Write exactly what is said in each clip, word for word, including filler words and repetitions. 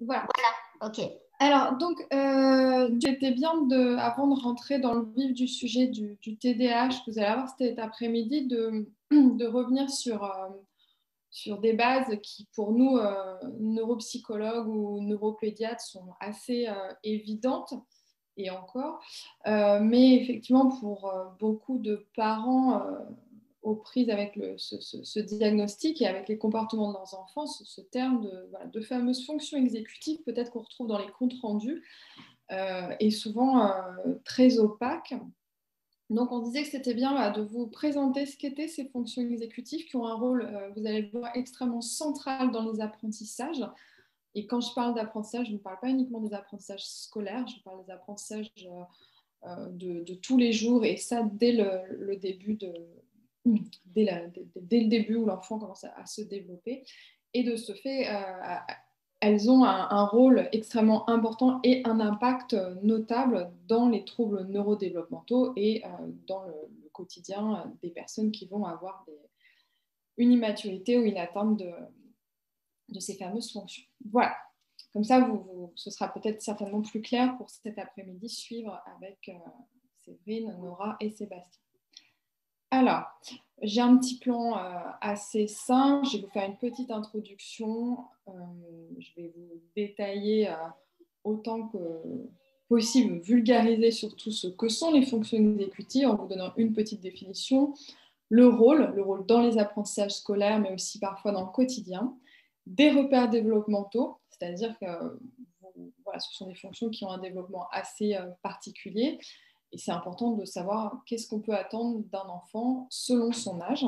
Voilà. Ok. Alors, donc, euh, c'était bien, de, avant de rentrer dans le vif du sujet du, du T D A H que vous allez avoir cet après-midi, de, de revenir sur, euh, sur des bases qui, pour nous, euh, neuropsychologues ou neuropédiatres, sont assez euh, évidentes, et encore. Euh, mais effectivement, pour euh, beaucoup de parents euh, aux prises avec le, ce, ce, ce diagnostic et avec les comportements de leurs enfants, ce, ce terme de, voilà, de fameuses fonctions exécutives, peut-être qu'on retrouve dans les comptes rendus, euh, est souvent euh, très opaque. Donc, on disait que c'était bien bah, de vous présenter ce qu'étaient ces fonctions exécutives qui ont un rôle, euh, vous allez le voir, extrêmement central dans les apprentissages. Et quand je parle d'apprentissage, je ne parle pas uniquement des apprentissages scolaires, je parle des apprentissages euh, de, de, tous les jours, et ça dès le, le début de, dès, la, dès, dès le début où l'enfant commence à, à se développer. Et de ce fait, euh, elles ont un, un rôle extrêmement important et un impact notable dans les troubles neurodéveloppementaux et euh, dans le, le quotidien des personnes qui vont avoir des, une immaturité ou une atteinte de, de ces fameuses fonctions. Voilà. Comme ça, vous, vous, ce sera peut-être certainement plus clair pour cet après-midi, suivre avec euh, Séverine, Nora et Sébastien. Alors, j'ai un petit plan euh, assez simple. Je vais vous faire une petite introduction. Euh, je vais vous détailler euh, autant que possible, vulgariser surtout ce que sont les fonctions exécutives en vous donnant une petite définition, le rôle, le rôle dans les apprentissages scolaires, mais aussi parfois dans le quotidien, des repères développementaux, c'est-à-dire que voilà, ce sont des fonctions qui ont un développement assez euh, particulier. Et c'est important de savoir qu'est-ce qu'on peut attendre d'un enfant selon son âge.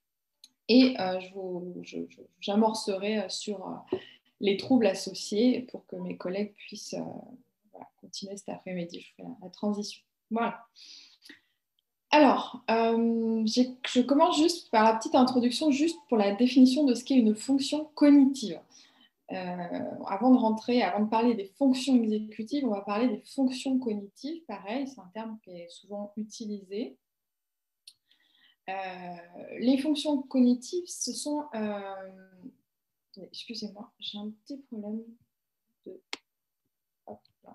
Et euh, je vous, je, je, j'amorcerai sur euh, les troubles associés pour que mes collègues puissent euh, voilà, continuer cet après-midi. Je ferai la, la transition. Voilà. Alors, euh, je commence juste par la petite introduction, juste pour la définition de ce qu'est une fonction cognitive. Euh, avant de rentrer, avant de parler des fonctions exécutives, on va parler des fonctions cognitives. Pareil, c'est un terme qui est souvent utilisé. Euh, les fonctions cognitives, ce sont... Euh... Excusez-moi, j'ai un petit problème de... Hop, là.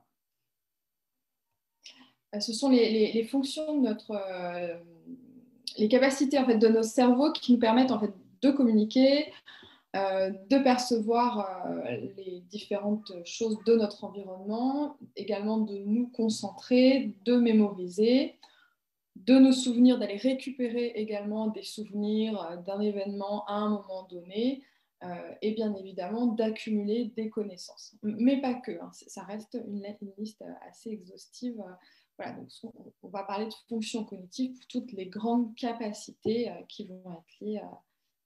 Ce sont les, les, les fonctions de notre... Euh, les capacités en fait, de nos cerveaux qui nous permettent en fait, de communiquer, Euh, de percevoir euh, les différentes choses de notre environnement, également de nous concentrer, de mémoriser, de nos souvenirs, d'aller récupérer également des souvenirs euh, d'un événement à un moment donné, euh, et bien évidemment d'accumuler des connaissances. Mais pas que, hein, ça reste une, une liste assez exhaustive. Euh, voilà, donc on, on va parler de fonctions cognitives pour toutes les grandes capacités euh, qui vont être liées à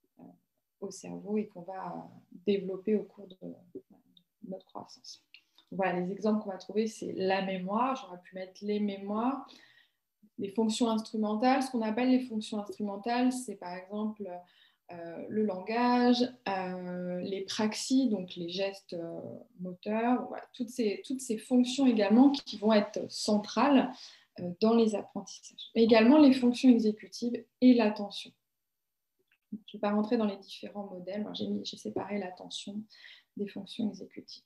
au cerveau et qu'on va développer au cours de notre croissance. Voilà, les exemples qu'on va trouver, c'est la mémoire. J'aurais pu mettre les mémoires. Les fonctions instrumentales, ce qu'on appelle les fonctions instrumentales, c'est par exemple euh, le langage, euh, les praxies, donc les gestes euh, moteurs, voilà, toutes, ces, toutes ces fonctions également qui vont être centrales euh, dans les apprentissages. Mais également les fonctions exécutives et l'attention. Je ne vais pas rentrer dans les différents modèles. J'ai, mis, j'ai séparé l'attention des fonctions exécutives.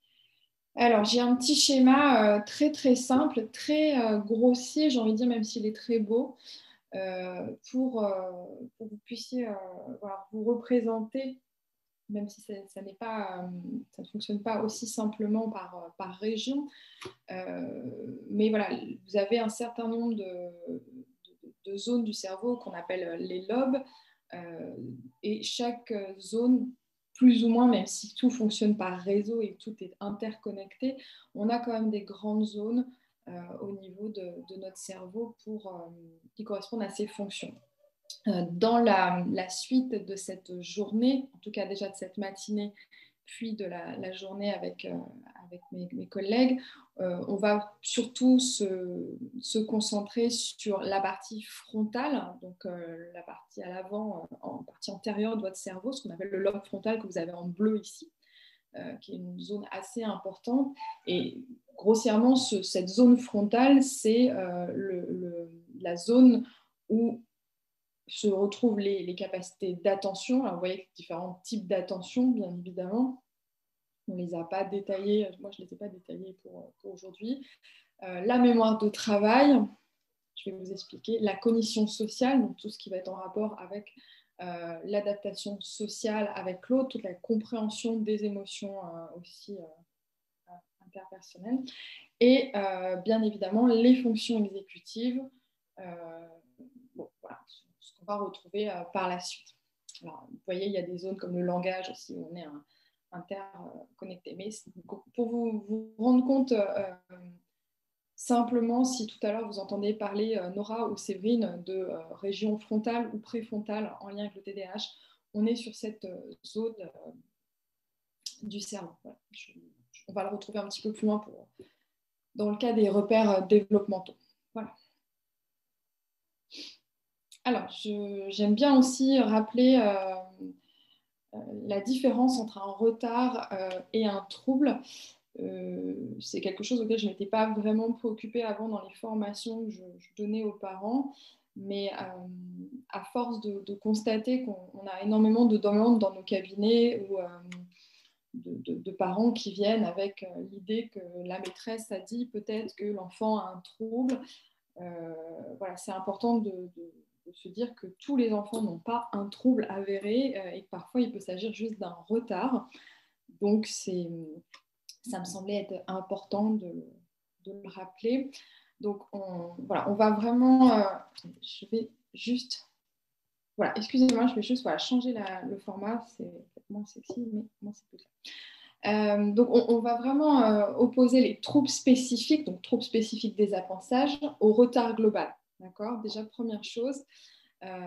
Alors, j'ai un petit schéma euh, très, très simple, très euh, grossier, j'ai envie de dire, même s'il est très beau, euh, pour, euh, pour que vous puissiez euh, voilà, vous représenter, même si ça, ça, n'est pas, euh, ça ne fonctionne pas aussi simplement par, par région. Euh, mais voilà, vous avez un certain nombre de, de, de zones du cerveau qu'on appelle les lobes. Euh, et chaque zone, plus ou moins, même si tout fonctionne par réseau et tout est interconnecté, on a quand même des grandes zones euh, au niveau de, de notre cerveau pour, euh, qui correspondent à ces fonctions. Euh, dans la, la suite de cette journée, en tout cas déjà de cette matinée, puis de la, la journée avec, euh, avec mes, mes collègues, euh, on va surtout se, se concentrer sur la partie frontale, donc euh, la partie à l'avant, euh, en partie antérieure de votre cerveau, ce qu'on appelle le lobe frontal que vous avez en bleu ici, euh, qui est une zone assez importante. Et grossièrement, ce, cette zone frontale, c'est euh, le, le, la zone où se retrouvent les, les capacités d'attention. Alors, vous voyez différents types d'attention, bien évidemment. On ne les a pas détaillés, moi je ne les ai pas détaillés pour, pour aujourd'hui. Euh, la mémoire de travail, je vais vous expliquer. La cognition sociale, donc tout ce qui va être en rapport avec euh, l'adaptation sociale avec l'autre, toute la compréhension des émotions euh, aussi euh, interpersonnelles. Et euh, bien évidemment, les fonctions exécutives, euh, bon, voilà, ce qu'on va retrouver euh, par la suite. Alors, vous voyez, il y a des zones comme le langage aussi, où on est un, interconnecté. Mais pour vous, vous rendre compte euh, simplement, si tout à l'heure vous entendez parler, euh, Nora ou Séverine, de euh, région frontale ou préfrontale en lien avec le T D A H, on est sur cette euh, zone euh, du cerveau. Voilà. Je, je, on va le retrouver un petit peu plus loin pour, dans le cas des repères euh, développementaux. Voilà. Alors, j'aime bien aussi rappeler euh, euh, la différence entre un retard euh, et un trouble. Euh, c'est quelque chose auquel je ne m'étais pas vraiment préoccupée avant dans les formations que je, je donnais aux parents. Mais euh, à force de, de constater qu'on a énormément de demandes dans nos cabinets ou euh, de, de, de parents qui viennent avec euh, l'idée que la maîtresse a dit peut-être que l'enfant a un trouble, euh, voilà, c'est important de, de, de se dire que tous les enfants n'ont pas un trouble avéré euh, et que parfois il peut s'agir juste d'un retard. Donc c'est ça me semblait être important de, de le rappeler. Donc, on, voilà, on va vraiment... Euh, je vais juste... Voilà, excusez-moi, je vais juste voilà, changer la, le format. C'est moins sexy, mais moi, c'est plus ça. Euh, donc, on, on va vraiment euh, opposer les troubles spécifiques, donc troubles spécifiques des apprentissages, au retard global. D'accord ? Déjà, première chose, euh,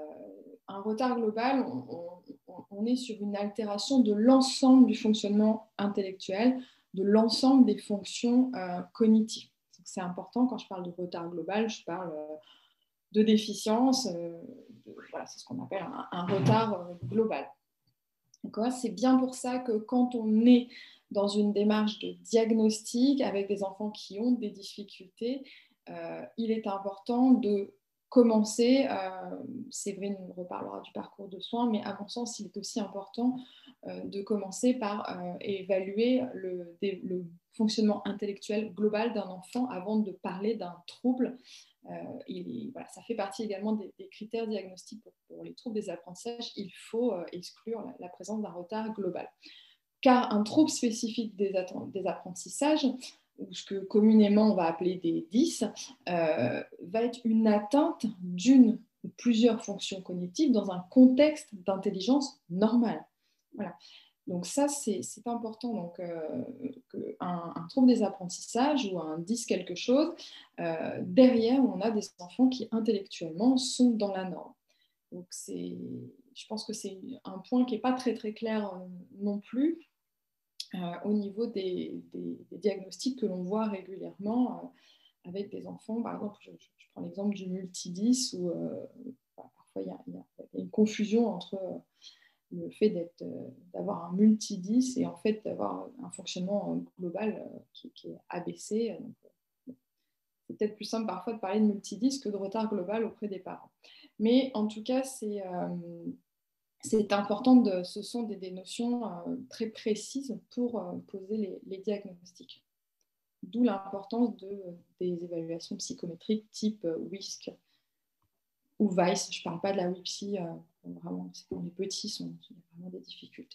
un retard global, on, on, on est sur une altération de l'ensemble du fonctionnement intellectuel, de l'ensemble des fonctions euh, cognitives. C'est important, quand je parle de retard global, je parle euh, de déficience, euh, de, voilà, c'est ce qu'on appelle un, un retard euh, global. C'est bien pour ça que quand on est dans une démarche de diagnostic avec des enfants qui ont des difficultés, euh, il est important de commencer, euh, Séverine nous reparlera du parcours de soins, mais à mon sens, il est aussi important euh, de commencer par euh, évaluer le, le fonctionnement intellectuel global d'un enfant avant de parler d'un trouble. Euh, et, voilà, ça fait partie également des, des critères diagnostiques pour, pour, les troubles des apprentissages. Il faut euh, exclure la, la présence d'un retard global. Car un trouble spécifique des, des apprentissages, ou ce que communément on va appeler des dix, euh, va être une atteinte d'une ou plusieurs fonctions cognitives dans un contexte d'intelligence normale. Voilà. Donc ça, c'est important. Donc, euh, que un, un trouble des apprentissages ou un dix quelque chose, euh, derrière, on a des enfants qui intellectuellement sont dans la norme. Donc je pense que c'est un point qui n'est pas très très clair euh, non plus euh, au niveau des, des, des diagnostics que l'on voit régulièrement euh, avec des enfants. Par exemple, je, je prends l'exemple du multidis où euh, parfois il y, y, y a une confusion entre... Euh, le fait d'avoir un multidis et en fait d'avoir un fonctionnement global qui, qui est abaissé. C'est peut-être plus simple parfois de parler de multidis que de retard global auprès des parents. Mais en tout cas, c'est euh, important, de, ce sont des, des notions euh, très précises pour euh, poser les, les diagnostics. D'où l'importance de, des évaluations psychométriques type euh, W I S C ou Weiss. Je ne parle pas de la W I P S I, euh, vraiment, c'est quand les petits sont, il y a vraiment des difficultés.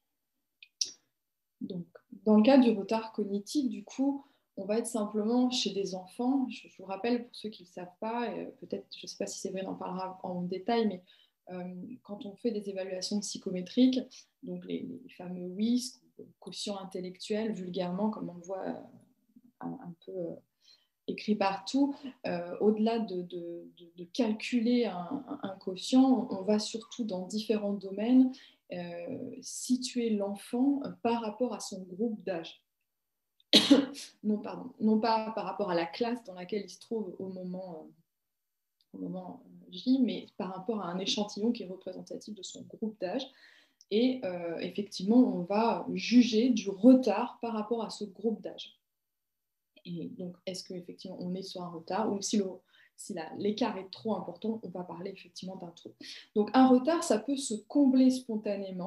Donc, dans le cas du retard cognitif, du coup, on va être simplement chez des enfants. Je, je vous rappelle, pour ceux qui ne le savent pas, euh, peut-être, je ne sais pas si Séverine en parlera en détail, mais euh, quand on fait des évaluations psychométriques, donc les, les fameux W I S, quotient intellectuel, vulgairement, comme on le voit euh, un, un peu euh, écrit partout, euh, au-delà de, de, de, de calculer un, un quotient, on va surtout dans différents domaines euh, situer l'enfant par rapport à son groupe d'âge. non, pardon, non pas par rapport à la classe dans laquelle il se trouve au moment, euh, au moment J, mais par rapport à un échantillon qui est représentatif de son groupe d'âge. Et euh, effectivement, on va juger du retard par rapport à ce groupe d'âge. Et donc, est-ce qu'effectivement on est sur un retard ou si le si l'écart est trop important, on va parler effectivement d'un trouble. Donc un retard, ça peut se combler spontanément,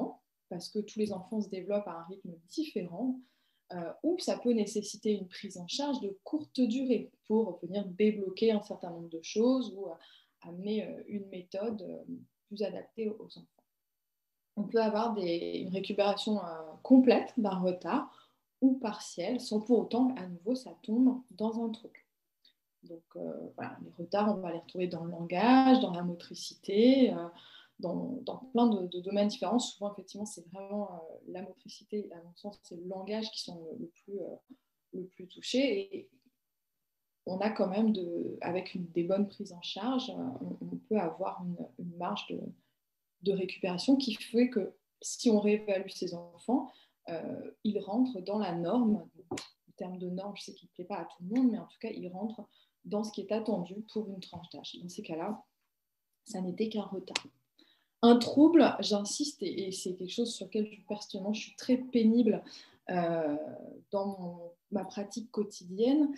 parce que tous les enfants se développent à un rythme différent, euh, ou ça peut nécessiter une prise en charge de courte durée pour venir débloquer un certain nombre de choses ou euh, amener euh, une méthode euh, plus adaptée aux enfants. On peut avoir des, une récupération euh, complète d'un retard ou partielle, sans pour autant qu'à nouveau ça tombe dans un trouble. Donc euh, voilà, les retards, on va les retrouver dans le langage, dans la motricité, euh, dans, dans plein de, de domaines différents. Souvent, effectivement, c'est vraiment euh, la motricité, à mon sens, c'est le langage qui sont le, le plus, euh, le plus touchés. Et on a quand même, de, avec une, des bonnes prises en charge, on, on peut avoir une, une marge de, de récupération qui fait que si on réévalue ces enfants, euh, ils rentrent dans la norme. En termes de norme, je sais qu'il ne plaît pas à tout le monde, mais en tout cas, ils rentrent dans ce qui est attendu pour une tranche d'âge. Dans ces cas-là, ça n'était qu'un retard. Un trouble, j'insiste, et, et c'est quelque chose sur lequel je, personnellement je suis très pénible euh, dans mon, ma pratique quotidienne,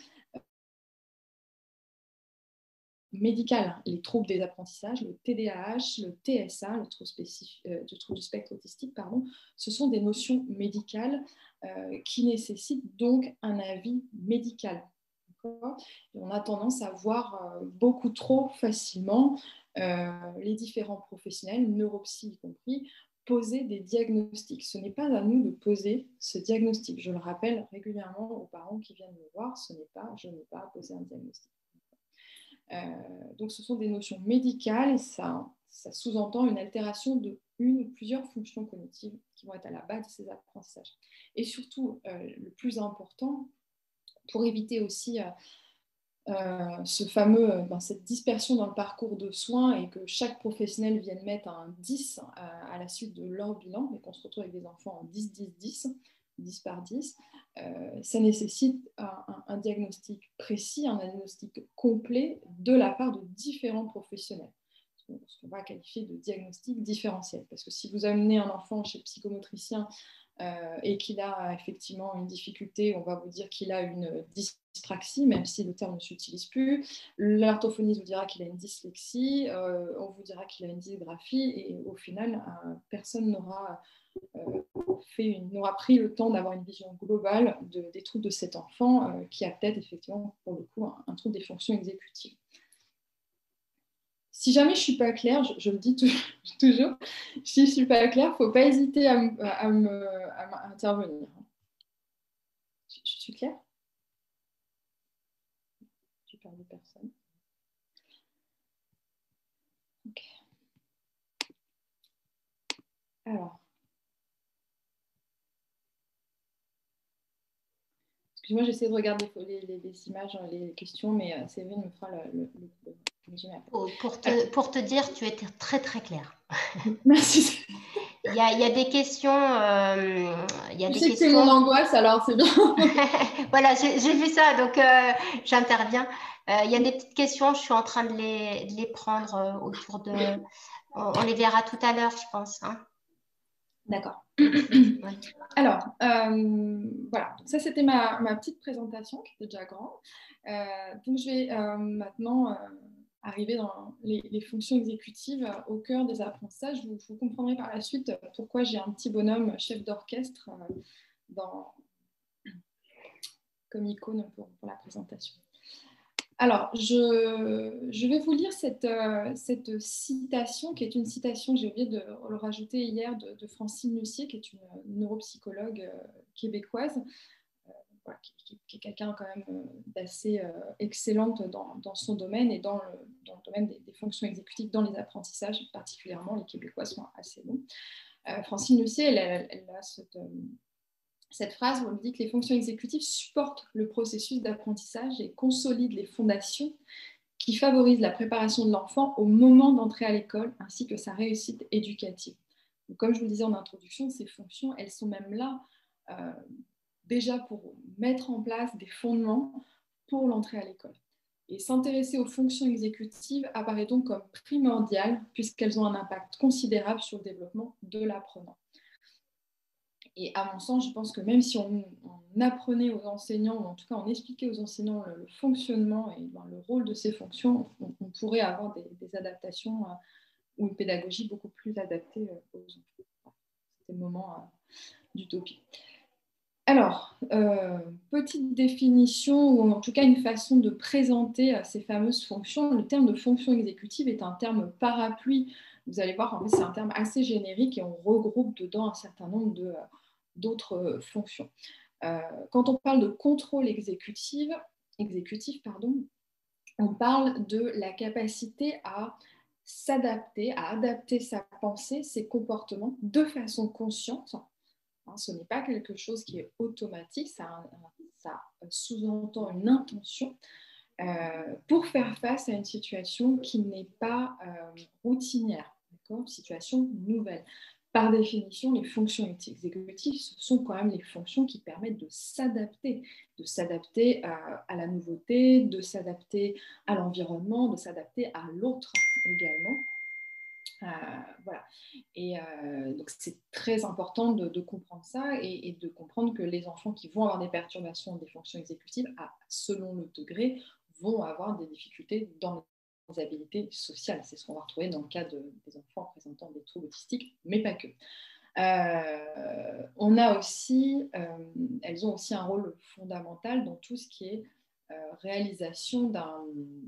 médicales, les troubles des apprentissages, le T D A H, le T S A, le trouble, euh, le trouble du spectre autistique, pardon, ce sont des notions médicales euh, qui nécessitent donc un avis médical. Et on a tendance à voir euh, beaucoup trop facilement euh, les différents professionnels, neuropsy y compris, poser des diagnostics. Ce n'est pas à nous de poser ce diagnostic. Je le rappelle régulièrement aux parents qui viennent me voir, ce n'est pas, je n'ai pas à poser un diagnostic. Euh, donc ce sont des notions médicales et ça, ça sous-entend une altération de une ou plusieurs fonctions cognitives qui vont être à la base de ces apprentissages. Et surtout, euh, le plus important, pour éviter aussi euh, euh, ce fameux, euh, ben, cette dispersion dans le parcours de soins et que chaque professionnel vienne mettre un dix à, à la suite de leur bilan et qu'on se retrouve avec des enfants en dix, dix, dix, dix par dix, euh, ça nécessite un, un, un diagnostic précis, un diagnostic complet de la part de différents professionnels. Ce qu'on va qualifier de diagnostic différentiel. Parce que si vous amenez un enfant chez le psychomotricien euh, et qu'il a effectivement une difficulté, on va vous dire qu'il a une dyspraxie, même si le terme ne s'utilise plus. L'orthophoniste vous dira qu'il a une dyslexie, euh, on vous dira qu'il a une dysgraphie, et au final, euh, personne n'aura euh, fait une, n'aura pris le temps d'avoir une vision globale de, des troubles de cet enfant euh, qui a peut-être effectivement, pour le coup, un, un trouble des fonctions exécutives. Si jamais je ne suis pas claire, je, je le dis toujours, si je ne suis pas claire, il ne faut pas hésiter à, à, à, à intervenir. Je, je suis claire? J'ai perdu personne. Ok. Alors. Excuse-moi, j'essaie de regarder les, les, les images, les questions, mais euh, Séverine me fera le, le, le, le pour, pour, te, pour te dire, tu étais très très claire. Merci. Il y a, il y a des questions. Euh, il y a je des sais questions... que c'est mon angoisse, alors c'est bien. Voilà, j'ai, j'ai vu ça, donc euh, j'interviens. Euh, il y a des petites questions, je suis en train de les, de les prendre euh, autour de... On, on les verra tout à l'heure, je pense. Hein. D'accord. Ouais. Alors, euh, voilà, donc ça c'était ma, ma petite présentation qui était déjà grande. Euh, donc je vais euh, maintenant euh, arriver dans les, les fonctions exécutives euh, au cœur des apprentissages. Vous, vous comprendrez par la suite pourquoi j'ai un petit bonhomme chef d'orchestre euh, dans, comme icône pour, pour la présentation. Alors, je, je, vais vous lire cette, euh, cette citation, qui est une citation, j'ai oublié de le rajouter hier, de, de Francine Lucier, qui est une neuropsychologue euh, québécoise, euh, voilà, qui, qui, qui est quelqu'un quand même euh, d'assez euh, excellente dans, dans son domaine et dans le, dans le domaine des, des fonctions exécutives, dans les apprentissages particulièrement, les Québécois sont assez bons. Euh, Francine Lucier, elle, elle, elle a cette... Euh, Cette phrase où on dit que les fonctions exécutives supportent le processus d'apprentissage et consolident les fondations qui favorisent la préparation de l'enfant au moment d'entrer à l'école ainsi que sa réussite éducative. Donc, comme je vous le disais en introduction, ces fonctions, elles sont même là euh, déjà pour mettre en place des fondements pour l'entrée à l'école. Et s'intéresser aux fonctions exécutives apparaît donc comme primordial puisqu'elles ont un impact considérable sur le développement de l'apprenant. Et à mon sens, je pense que même si on, on apprenait aux enseignants, ou en tout cas on expliquait aux enseignants le, le fonctionnement et ben, le rôle de ces fonctions, on, on pourrait avoir des, des adaptations euh, ou une pédagogie beaucoup plus adaptée euh, aux enfants. ces moments euh, d'utopie. Alors, euh, petite définition, ou en tout cas une façon de présenter euh, ces fameuses fonctions. Le terme de fonction exécutive est un terme parapluie. Vous allez voir, en fait, c'est un terme assez générique et on regroupe dedans un certain nombre de, euh, d'autres euh, fonctions. Euh, quand on parle de contrôle exécutif, exécutif pardon, on parle de la capacité à s'adapter, à adapter sa pensée, ses comportements de façon consciente. Hein, ce n'est pas quelque chose qui est automatique, ça, ça sous-entend une intention euh, pour faire face à une situation qui n'est pas euh, routinière, une situation nouvelle. Par définition, les fonctions exécutives, ce sont quand même les fonctions qui permettent de s'adapter, de s'adapter à, à la nouveauté, de s'adapter à l'environnement, de s'adapter à l'autre également. Euh, voilà. Et euh, donc c'est très important de, de comprendre ça et, et de comprendre que les enfants qui vont avoir des perturbations des fonctions exécutives, à, selon le degré, vont avoir des difficultés dans les habilités sociales. C'est ce qu'on va retrouver dans le cas de, des enfants présentant des troubles autistiques, mais pas que. Euh, on a aussi, euh, elles ont aussi un rôle fondamental dans tout ce qui est euh, réalisation d'un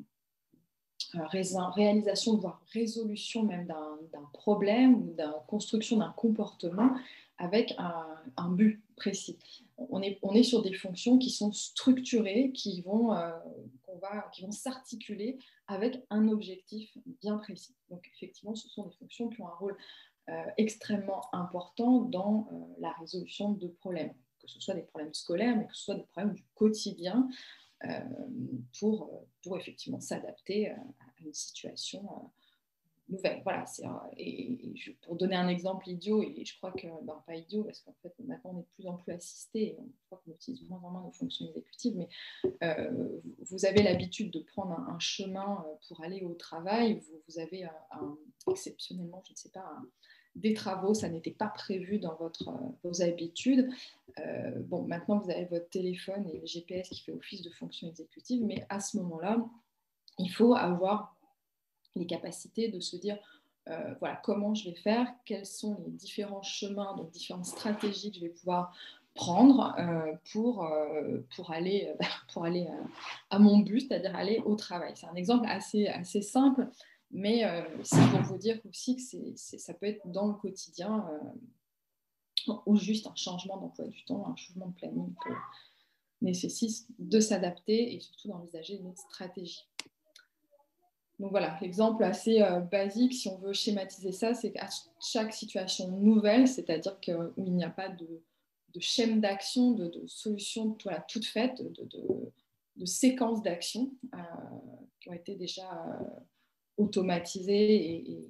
réalisation, voire résolution même d'un, d'un problème ou d'une construction d'un comportement avec un, un but précis. On est, on est sur des fonctions qui sont structurées, qui vont, euh, qu'on va, qui vont s'articuler avec un objectif bien précis. Donc effectivement, ce sont des fonctions qui ont un rôle euh, extrêmement important dans euh, la résolution de problèmes, que ce soit des problèmes scolaires, mais que ce soit des problèmes du quotidien, Euh, pour, pour effectivement s'adapter à une situation euh, nouvelle. Voilà, c'est, et, et je, pour donner un exemple idiot, et je crois que, ben, pas idiot, parce qu'en fait maintenant on est de plus en plus assisté, et on croit qu'on utilise moins en moins nos fonctions exécutives, mais euh, vous avez l'habitude de prendre un, un chemin pour aller au travail, vous, vous avez un, un, exceptionnellement, je ne sais pas, un, des travaux, ça n'était pas prévu dans votre, euh, vos habitudes. Euh, bon, maintenant, vous avez votre téléphone et le G P S qui fait office de fonction exécutive, mais à ce moment-là, il faut avoir les capacités de se dire, euh, voilà, comment je vais faire, quels sont les différents chemins, donc différentes stratégies que je vais pouvoir prendre euh, pour, euh, pour aller, euh, pour aller à, à mon but, c'est-à-dire aller au travail. C'est un exemple assez, assez simple, mais euh, c'est pour vous dire aussi que c'est, c'est, ça peut être dans le quotidien euh, ou juste un changement d'emploi du temps, un changement de planning qui nécessite de s'adapter et surtout d'envisager une autre stratégie. Donc voilà, l'exemple assez euh, basique, si on veut schématiser ça, c'est qu'à chaque situation nouvelle, c'est-à-dire que, où il n'y a pas de, de schème d'action, de, de solution voilà, toute faite, de, de, de séquences d'actions euh, qui ont été déjà euh, automatisées et, et,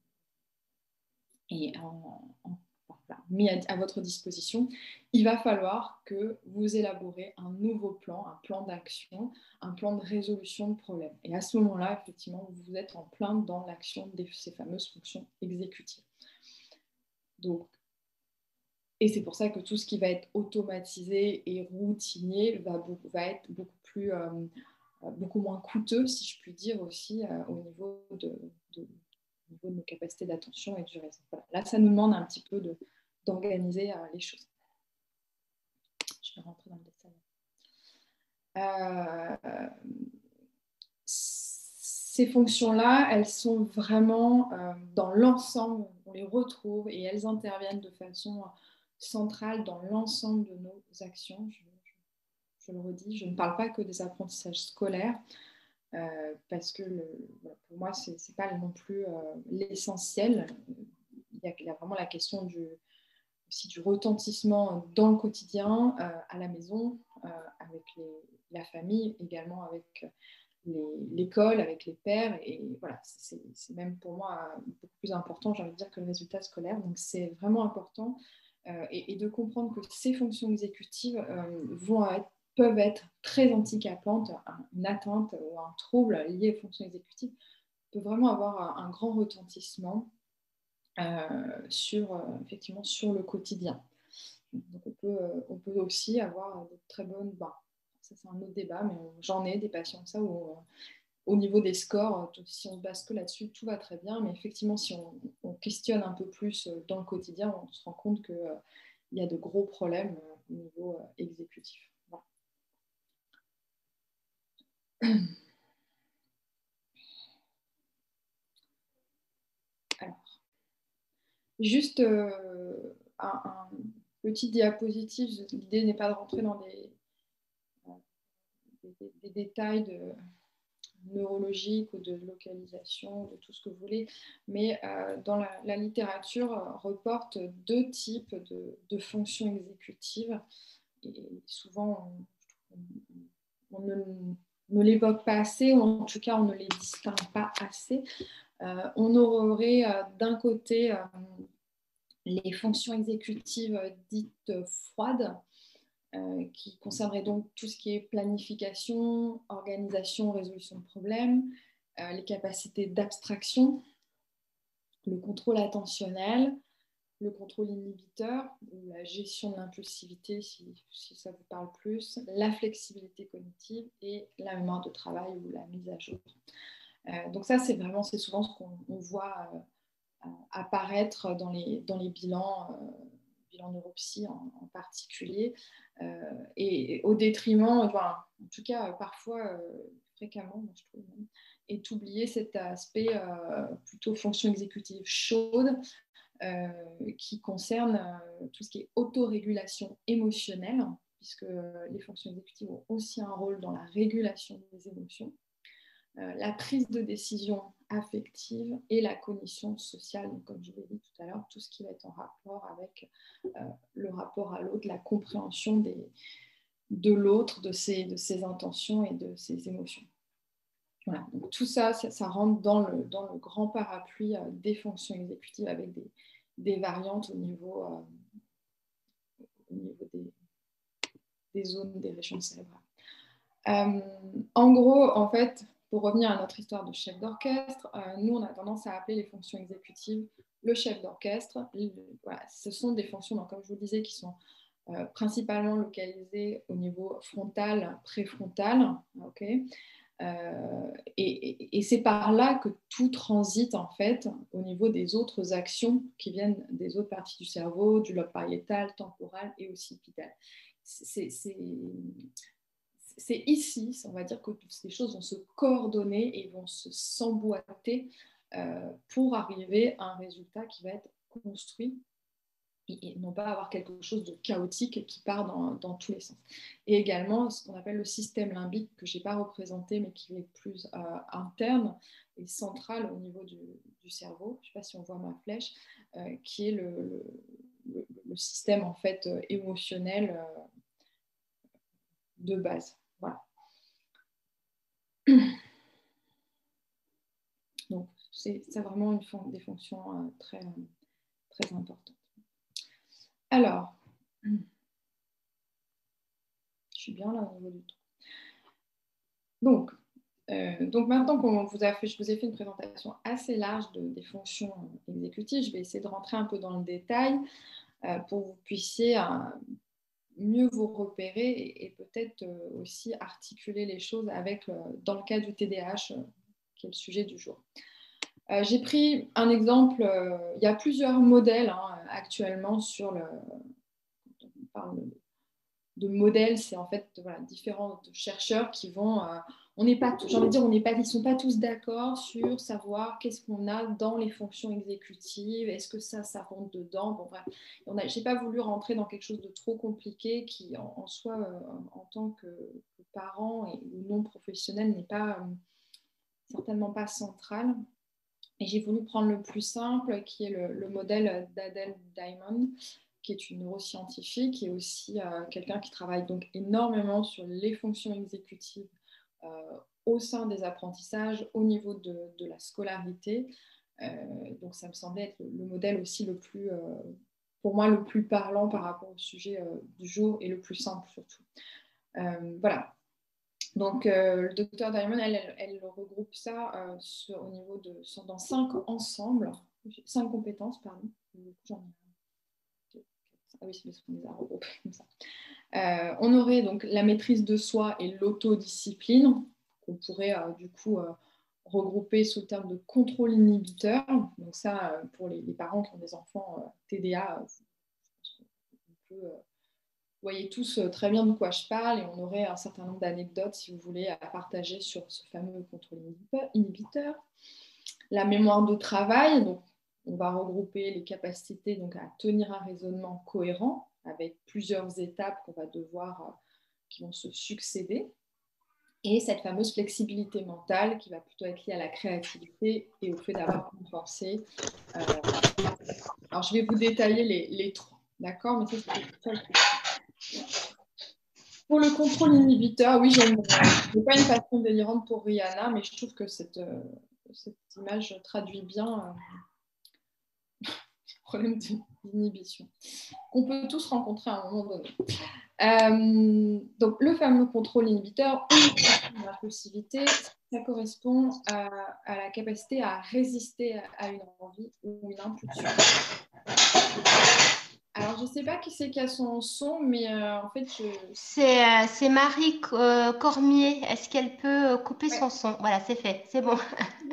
et en, en, voilà, mis à, à votre disposition, il va falloir que vous élaborez un nouveau plan, un plan d'action, un plan de résolution de problèmes. Et à ce moment-là, effectivement, vous êtes en plein dans l'action de ces fameuses fonctions exécutives. Donc, et c'est pour ça que tout ce qui va être automatisé et routinier va, beaucoup, va être beaucoup, plus, euh, beaucoup moins coûteux, si je puis dire, aussi euh, au niveau de, de, au niveau de nos capacités d'attention et du reste. Voilà. Là, ça nous demande un petit peu de, d'organiser euh, les choses. Je vais rentrer dans le détail. Euh, ces fonctions-là, elles sont vraiment euh, dans l'ensemble, on les retrouve et elles interviennent de façon centrale dans l'ensemble de nos actions. Je, je, je le redis, je ne parle pas que des apprentissages scolaires, euh, parce que le, pour moi, ce n'est pas non plus euh, l'essentiel. Il y, a, il y a vraiment la question du, aussi du retentissement dans le quotidien, euh, à la maison, euh, avec les, la famille, également avec les, l'école, avec les pairs. Et voilà, c'est, c'est même pour moi beaucoup plus important, j'ai envie de dire, que le résultat scolaire. Donc c'est vraiment important. Euh, et, et de comprendre que ces fonctions exécutives euh, vont être, peuvent être très handicapantes. Une atteinte ou un trouble lié aux fonctions exécutives peut vraiment avoir un, un grand retentissement Euh, sur, euh, effectivement, sur le quotidien. Donc on peut, euh, on peut aussi avoir de très bonnes... Bah, ça c'est un autre débat, mais on, j'en ai des patients comme ça où au niveau des scores, si on se base que là-dessus, tout va très bien. Mais effectivement, si on, on questionne un peu plus dans le quotidien, on se rend compte qu'il euh, y a de gros problèmes euh, au niveau euh, exécutif. Voilà. Alors, juste euh, un, un petit diapositive. L'idée n'est pas de rentrer dans des, des, des détails de neurologique ou de localisation, de tout ce que vous voulez, mais euh, dans la, la littérature euh, reporte deux types de, de fonctions exécutives et souvent on, on, on ne, ne l'évoque pas assez, ou en tout cas on ne les distingue pas assez. Euh, on aurait euh, d'un côté euh, les fonctions exécutives dites froides, Euh, qui concernerait donc tout ce qui est planification, organisation, résolution de problèmes, euh, les capacités d'abstraction, le contrôle attentionnel, le contrôle inhibiteur, ou la gestion de l'impulsivité, si, si ça vous parle plus, la flexibilité cognitive et la mémoire de travail ou la mise à jour. Euh, donc ça, c'est vraiment, c'est souvent ce qu'on voit euh, apparaître dans les, dans les bilans, euh, bilans neuropsy en, en particulier, euh, et, et au détriment, enfin, en tout cas parfois, euh, fréquemment, moi, je trouve, même, est oublié cet aspect euh, plutôt fonction exécutive chaude, euh, qui concerne euh, tout ce qui est autorégulation émotionnelle, puisque les fonctions exécutives ont aussi un rôle dans la régulation des émotions. Euh, la prise de décision affective et la cognition sociale, donc comme je l'ai dit tout à l'heure, tout ce qui va être en rapport avec euh, le rapport à l'autre, la compréhension des, de l'autre, de ses, de ses intentions et de ses émotions. Voilà. Donc tout ça, ça, ça rentre dans le, dans le grand parapluie euh, des fonctions exécutives avec des, des variantes au niveau, euh, au niveau des, des zones des régions cérébrales. Euh, en gros, en fait, pour revenir à notre histoire de chef d'orchestre, euh, nous, on a tendance à appeler les fonctions exécutives le chef d'orchestre. Voilà, ce sont des fonctions, donc, comme je vous le disais, qui sont euh, principalement localisées au niveau frontal, préfrontal. Okay, euh, et, et, et c'est par là que tout transite, en fait, au niveau des autres actions qui viennent des autres parties du cerveau, du lobe pariétal, temporal et occipital. C'est... C'est ici, on va dire, que toutes ces choses vont se coordonner et vont se s'emboîter euh, pour arriver à un résultat qui va être construit et, et non pas avoir quelque chose de chaotique qui part dans, dans tous les sens. Et également, ce qu'on appelle le système limbique, que je n'ai pas représenté, mais qui est plus euh, interne et central au niveau du, du cerveau. Je ne sais pas si on voit ma flèche, euh, qui est le, le, le, le système en fait euh, émotionnel euh, de base. Voilà. Donc, c'est vraiment une fon des fonctions euh, très, très importantes. Alors, je suis bien là au niveau du temps. Donc, euh, donc maintenant qu'on vous a fait, je vous ai fait une présentation assez large de, des fonctions exécutives, je vais essayer de rentrer un peu dans le détail euh, pour que vous puissiez euh, mieux vous repérer et, et peut-être euh, aussi articuler les choses avec, euh, dans le cas du T D A H, euh, qui est le sujet du jour. Euh, j'ai pris un exemple, euh, il y a plusieurs modèles hein, actuellement sur le... Quand on parle de modèles, c'est en fait voilà, différents chercheurs qui vont... Euh, on n'est pas, j'ai envie de dire, on n'est pas, ils ne sont pas tous d'accord sur savoir qu'est-ce qu'on a dans les fonctions exécutives, est-ce que ça, ça rentre dedans. Bon, bref, je n'ai pas voulu rentrer dans quelque chose de trop compliqué qui, en, en soi, euh, en tant que, que parent et, ou non professionnel, n'est pas euh, certainement pas central. Et j'ai voulu prendre le plus simple, qui est le, le modèle d'Adele Diamond, qui est une neuroscientifique et aussi euh, quelqu'un qui travaille donc énormément sur les fonctions exécutives euh, au sein des apprentissages, au niveau de, de la scolarité. Euh, donc ça me semblait être le, le modèle aussi le plus, euh, pour moi, le plus parlant par rapport au sujet euh, du jour et le plus simple surtout. Euh, voilà. Donc, euh, le docteur Diamond, elle, elle, elle regroupe ça euh, sur, au niveau de dans cinq ensembles, cinq compétences, pardon. J'en ai... Ah oui, c'est parce qu'on les a regroupées comme ça. Euh, on aurait donc la maîtrise de soi et l'autodiscipline. qu'on pourrait euh, du coup euh, regrouper sous le terme de contrôle inhibiteur. Donc ça, euh, pour les, les parents qui ont des enfants euh, T D A, euh, on peut, euh, vous voyez tous euh, très bien de quoi je parle et on aurait un certain nombre d'anecdotes, si vous voulez, à partager sur ce fameux contrôle inhibiteur. La mémoire de travail, donc on va regrouper les capacités donc, à tenir un raisonnement cohérent avec plusieurs étapes qu'on va devoir, euh, qui vont se succéder. Et cette fameuse flexibilité mentale qui va plutôt être liée à la créativité et au fait d'avoir une pensée. Euh, alors, je vais vous détailler les, les trois, d'accord? Mais ça, c'est pour le contrôle inhibiteur, oui, j'aime. Ce n'est pas une façon délirante pour Rihanna, mais je trouve que cette, euh, cette image traduit bien euh, le problème d'inhibition qu'on peut tous rencontrer à un moment donné. Euh, donc, le fameux contrôle inhibiteur ou l'impulsivité, ça correspond à, à la capacité à résister à une envie ou une impulsion. Alors, je ne sais pas qui c'est qui a son son, mais euh, en fait, je... C'est euh, c'est Marie euh, Cormier. Est-ce qu'elle peut euh, couper ouais. son son? Voilà, c'est fait, c'est bon.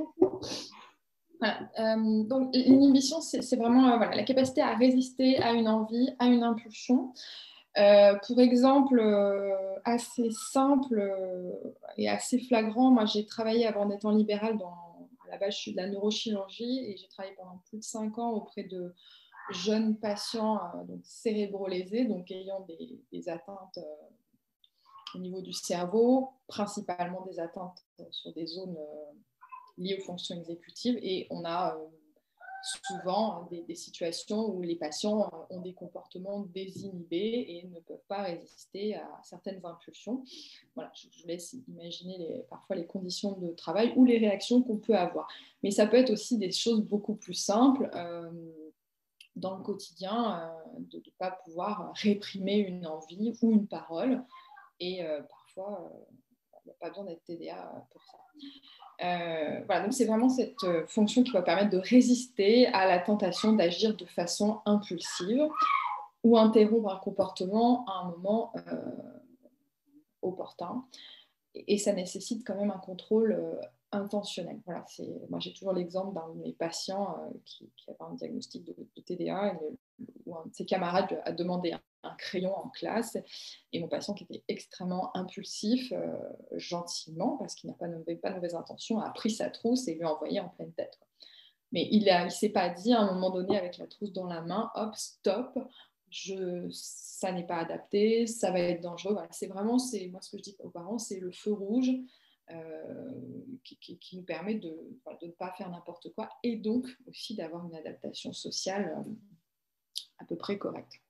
Voilà. Euh, donc, l'inhibition, c'est vraiment euh, voilà, la capacité à résister à une envie, à une impulsion. Euh, pour exemple, euh, assez simple euh, et assez flagrant, moi j'ai travaillé avant d'être libérale, dans, à la base je suis de la neurochirurgie et j'ai travaillé pendant plus de cinq ans auprès de jeunes patients euh, donc cérébrolésés, donc ayant des, des atteintes euh, au niveau du cerveau, principalement des atteintes euh, sur des zones euh, liées aux fonctions exécutives, et on a euh, souvent des, des situations où les patients ont des comportements désinhibés et ne peuvent pas résister à certaines impulsions. Voilà, je vous laisse imaginer les, parfois les conditions de travail ou les réactions qu'on peut avoir. Mais ça peut être aussi des choses beaucoup plus simples euh, dans le quotidien, euh, de ne pas pouvoir réprimer une envie ou une parole. Et euh, parfois, il n'y a pas besoin d'être T D A pour ça. Euh, voilà, donc c'est vraiment cette euh, fonction qui va permettre de résister à la tentation d'agir de façon impulsive ou interrompre un comportement à un moment euh, opportun. Et, et ça nécessite quand même un contrôle euh, intentionnel. Voilà, moi, j'ai toujours l'exemple d'un de mes patients euh, qui, qui avait un diagnostic de, de T D A et le, où un de ses camarades a demandé un, un crayon en classe et mon patient qui était extrêmement impulsif, euh, gentiment, parce qu'il n'a pas, pas de mauvaise intention, a pris sa trousse et lui a envoyé en pleine tête. Quoi. Mais il ne s'est pas dit à un moment donné avec la trousse dans la main, hop, stop, je, ça n'est pas adapté, ça va être dangereux. Voilà, c'est vraiment, c'est, moi ce que je dis aux parents, c'est le feu rouge euh, qui, qui, qui nous permet de, voilà, de ne pas faire n'importe quoi et donc aussi d'avoir une adaptation sociale euh, à peu près correcte.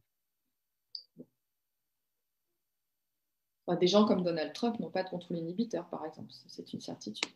Enfin, des gens comme Donald Trump n'ont pas de contrôle inhibiteur, par exemple, c'est une certitude.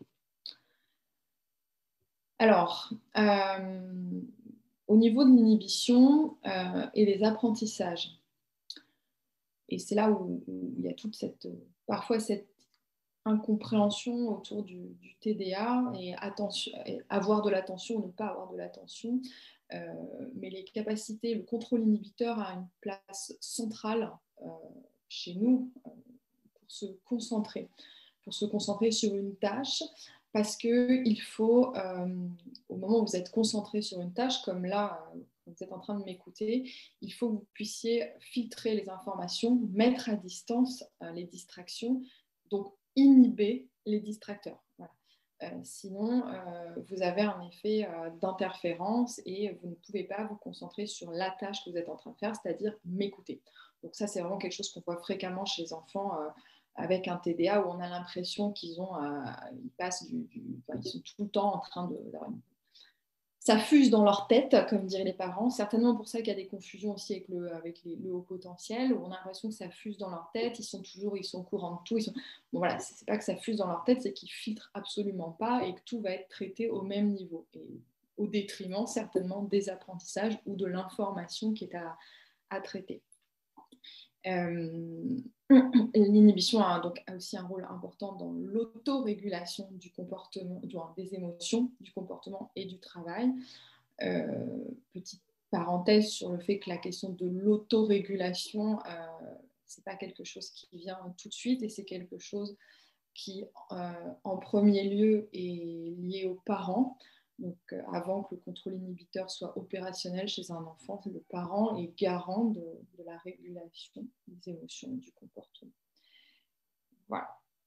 Alors, euh, au niveau de l'inhibition euh, et des apprentissages, et c'est là où, où, il y a toute cette, parfois cette incompréhension autour du, du T D A et, attention, et avoir de l'attention ou ne pas avoir de l'attention, euh, mais les capacités, le contrôle inhibiteur a une place centrale euh, chez nous euh, pour se concentrer, pour se concentrer sur une tâche. Parce qu'il faut, euh, au moment où vous êtes concentré sur une tâche, comme là, euh, vous êtes en train de m'écouter, il faut que vous puissiez filtrer les informations, mettre à distance euh, les distractions, donc inhiber les distracteurs. Voilà. Euh, sinon, euh, vous avez un effet euh, d'interférence et vous ne pouvez pas vous concentrer sur la tâche que vous êtes en train de faire, c'est-à-dire m'écouter. Donc ça, c'est vraiment quelque chose qu'on voit fréquemment chez les enfants euh, avec un T D A où on a l'impression qu'ils ont, euh, ils passent du, du enfin, ils sont tout le temps en train de, de ça fuse dans leur tête, comme diraient les parents. Certainement pour ça qu'il y a des confusions aussi avec le, avec les, le haut potentiel, où on a l'impression que ça fuse dans leur tête. Ils sont toujours, ils sont au courant de tout. Ils sont... Bon voilà, c'est pas que ça fuse dans leur tête, c'est qu'ils filtrent absolument pas et que tout va être traité au même niveau, et au détriment certainement des apprentissages ou de l'information qui est à, à traiter. Euh, L'inhibition a donc a aussi un rôle important dans l'autorégulation du comportement, des émotions, du comportement et du travail. Euh, petite parenthèse sur le fait que la question de l'autorégulation, euh, c'est pas quelque chose qui vient tout de suite et c'est quelque chose qui, euh, en premier lieu, est lié aux parents. Donc, euh, avant que le contrôle inhibiteur soit opérationnel chez un enfant, le parent est garant de, de la régulation des émotions et du comportement. Voilà.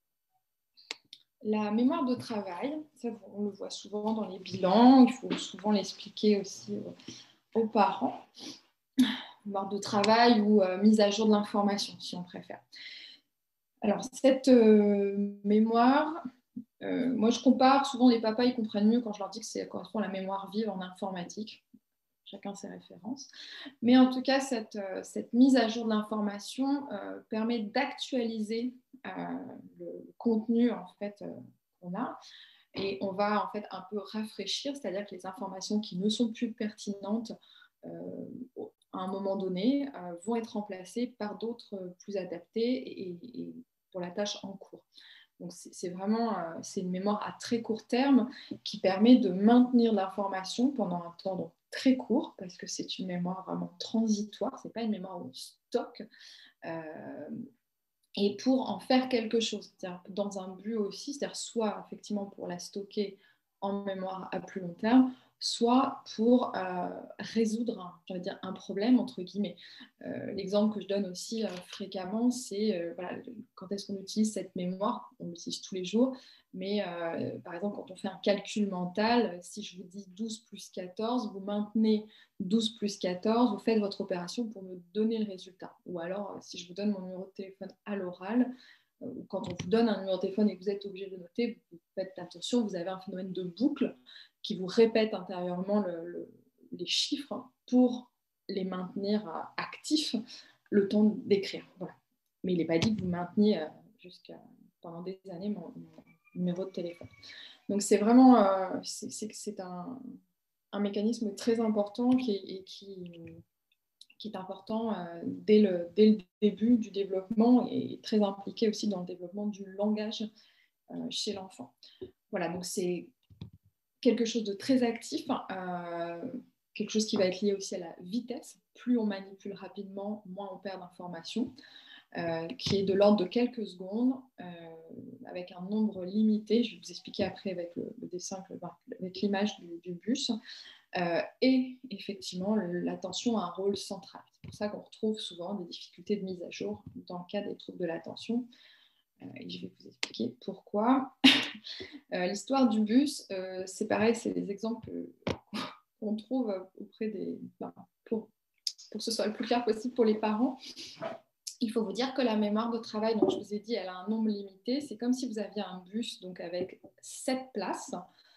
La mémoire de travail, ça, on le voit souvent dans les bilans, il faut souvent l'expliquer aussi aux, aux parents. Mémoire de travail ou euh, mise à jour de l'information, si on préfère. Alors, cette euh, mémoire, euh, moi je compare, souvent les papas ils comprennent mieux quand je leur dis que ça correspond à la mémoire vive en informatique. Chacun ses références. Mais en tout cas, cette, euh, cette mise à jour de l'information euh, permet d'actualiser euh, le contenu en fait, euh, qu'on a. Et on va en fait un peu rafraîchir, c'est-à-dire que les informations qui ne sont plus pertinentes euh, à un moment donné euh, vont être remplacées par d'autres plus adaptées et, et pour la tâche en cours. Donc c'est vraiment euh, c'est une mémoire à très court terme qui permet de maintenir l'information pendant un temps donc, très court, parce que c'est une mémoire vraiment transitoire, ce n'est pas une mémoire où on stocke, euh, et pour en faire quelque chose, c'est-à-dire dans un but aussi, c'est-à-dire soit effectivement pour la stocker en mémoire à plus long terme, soit pour euh, résoudre un, je vais dire, un problème, entre guillemets. Euh, l'exemple que je donne aussi euh, fréquemment, c'est euh, voilà, quand est-ce qu'on utilise cette mémoire, on l'utilise tous les jours, mais euh, par exemple, quand on fait un calcul mental, si je vous dis douze plus quatorze, vous maintenez douze plus quatorze, vous faites votre opération pour me donner le résultat. Ou alors, si je vous donne mon numéro de téléphone à l'oral, euh, quand on vous donne un numéro de téléphone et que vous êtes obligé de le noter, vous faites attention, vous avez un phénomène de boucle qui vous répète intérieurement le, le, les chiffres pour les maintenir euh, actifs le temps d'écrire. Voilà. Mais il n'est pas dit que vous mainteniez euh, jusqu'à pendant des années mon, mon numéro de téléphone. Donc c'est vraiment euh, c'est, c'est, c'est un, un mécanisme très important qui, et qui, qui est important euh, dès, le, dès le début du développement et très impliqué aussi dans le développement du langage euh, chez l'enfant. Voilà, donc c'est quelque chose de très actif, euh, quelque chose qui va être lié aussi à la vitesse. Plus on manipule rapidement, moins on perd d'informations, euh, qui est de l'ordre de quelques secondes, euh, avec un nombre limité. Je vais vous expliquer après avec le, le dessin, avec l'image du, du bus. Euh, et effectivement, l'attention a un rôle central. C'est pour ça qu'on retrouve souvent des difficultés de mise à jour dans le cas des troubles de l'attention. Euh, et je vais vous expliquer pourquoi. euh, L'histoire du bus, euh, c'est pareil, c'est des exemples qu'on trouve auprès des... Ben, pour, pour que ce soit le plus clair possible pour les parents. Il faut vous dire que la mémoire de travail, dont je vous ai dit, elle a un nombre limité. C'est comme si vous aviez un bus donc avec sept places.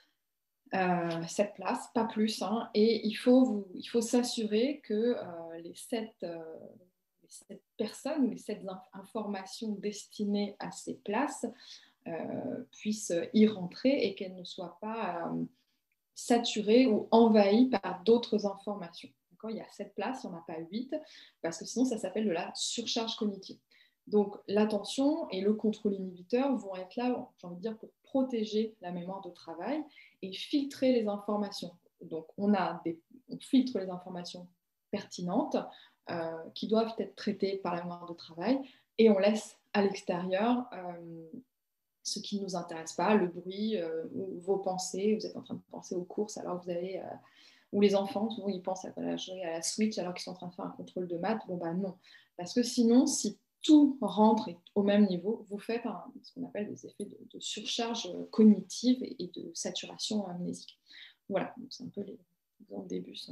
Euh, sept places, pas plus, hein, et il faut, vous, il faut s'assurer que euh, les, sept, euh, les sept personnes, les sept inf- informations destinées à ces places euh, puissent y rentrer et qu'elles ne soient pas euh, saturées ou envahies par d'autres informations. D'accord ? Il y a sept places, il n'y en a pas huit, parce que sinon ça s'appelle de la surcharge cognitive. Donc l'attention et le contrôle inhibiteur vont être là, j'ai envie de dire, pour protéger la mémoire de travail et filtrer les informations. Donc on, a des, on filtre les informations pertinentes euh, qui doivent être traitées par la mémoire de travail et on laisse à l'extérieur euh, ce qui ne nous intéresse pas, le bruit, euh, ou vos pensées. Vous êtes en train de penser aux courses alors que vous avez... Euh, ou les enfants, souvent ils pensent à, à la Switch alors qu'ils sont en train de faire un contrôle de maths. Bon bah non, parce que sinon, si tout rentre au même niveau, vous faites un, ce qu'on appelle des effets de, de surcharge cognitive et, et de saturation amnésique. Voilà, c'est un peu les exemples des bus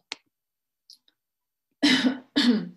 indiens.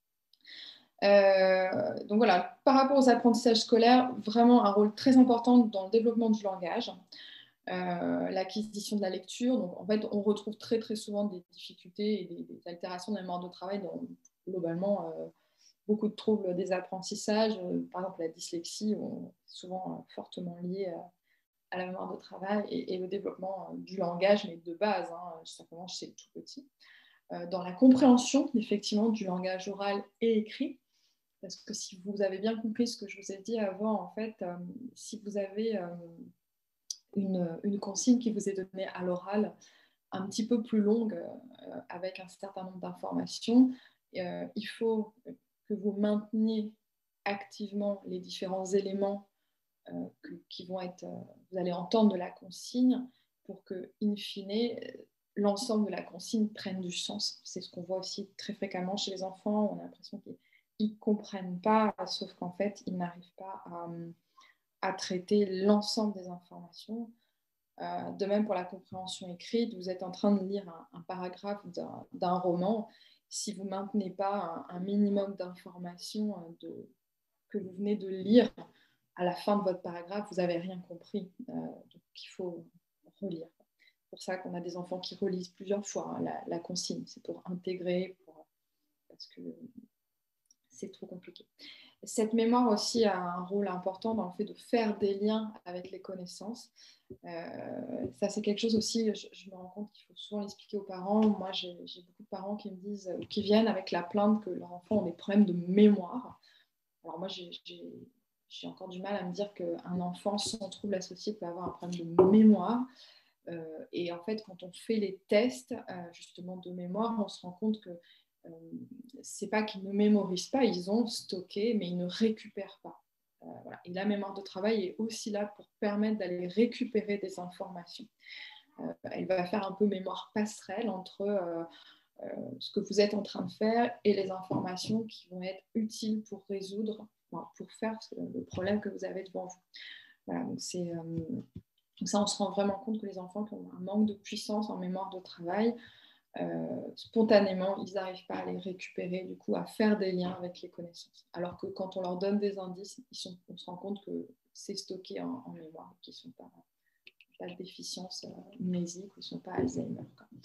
Euh, donc voilà, par rapport aux apprentissages scolaires, vraiment un rôle très important dans le développement du langage, euh, l'acquisition de la lecture. Donc en fait, on retrouve très très souvent des difficultés et des, des altérations de la mémoire de travail dans globalement euh, beaucoup de troubles des apprentissages, euh, par exemple la dyslexie, où souvent euh, fortement liée à, à la mémoire de travail et, et le développement euh, du langage, mais de base, hein, ça commence chez le tout petit. Euh, dans la compréhension, effectivement, du langage oral et écrit, parce que si vous avez bien compris ce que je vous ai dit avant, en fait, euh, si vous avez euh, une, une consigne qui vous est donnée à l'oral, un petit peu plus longue, euh, avec un certain nombre d'informations, euh, il faut que vous mainteniez activement les différents éléments euh, que, qui vont être, euh, vous allez entendre de la consigne pour que, in fine, l'ensemble de la consigne prenne du sens. C'est ce qu'on voit aussi très fréquemment chez les enfants. On a l'impression qu'ils ne comprennent pas, sauf qu'en fait, ils n'arrivent pas à, à traiter l'ensemble des informations. Euh, de même pour la compréhension écrite, vous êtes en train de lire un, un paragraphe d'un, d'un roman. Si vous ne maintenez pas un, un minimum d'informations euh, de, que vous venez de lire, à la fin de votre paragraphe, vous n'avez rien compris. Euh, donc il faut relire. C'est pour ça qu'on a des enfants qui relisent plusieurs fois hein, la, la consigne. C'est pour intégrer, pour... parce que c'est trop compliqué. Cette mémoire aussi a un rôle important dans le fait de faire des liens avec les connaissances. Euh, ça, c'est quelque chose aussi, je, je me rends compte qu'il faut souvent l'expliquer aux parents. Moi, j'ai, j'ai beaucoup de parents qui me disent, ou qui viennent avec la plainte que leurs enfants ont des problèmes de mémoire. Alors moi, j'ai, j'ai, j'ai encore du mal à me dire qu'un enfant sans trouble associé peut avoir un problème de mémoire. Euh, et en fait, quand on fait les tests euh, justement de mémoire, on se rend compte que euh, c'est pas qu'ils ne mémorisent pas, ils ont stocké, mais ils ne récupèrent pas. Euh, voilà. Et la mémoire de travail est aussi là pour permettre d'aller récupérer des informations. Euh, elle va faire un peu mémoire passerelle entre euh, euh, ce que vous êtes en train de faire et les informations qui vont être utiles pour résoudre, enfin, pour faire le problème que vous avez devant vous. Voilà, donc c'est... Euh, Donc ça, on se rend vraiment compte que les enfants qui ont un manque de puissance en mémoire de travail, euh, spontanément, ils n'arrivent pas à les récupérer, du coup, à faire des liens avec les connaissances. Alors que quand on leur donne des indices, ils sont, on se rend compte que c'est stocké en, en mémoire, qu'ils ne sont pas, pas de déficience euh, mnésique ou ils ne sont pas Alzheimer.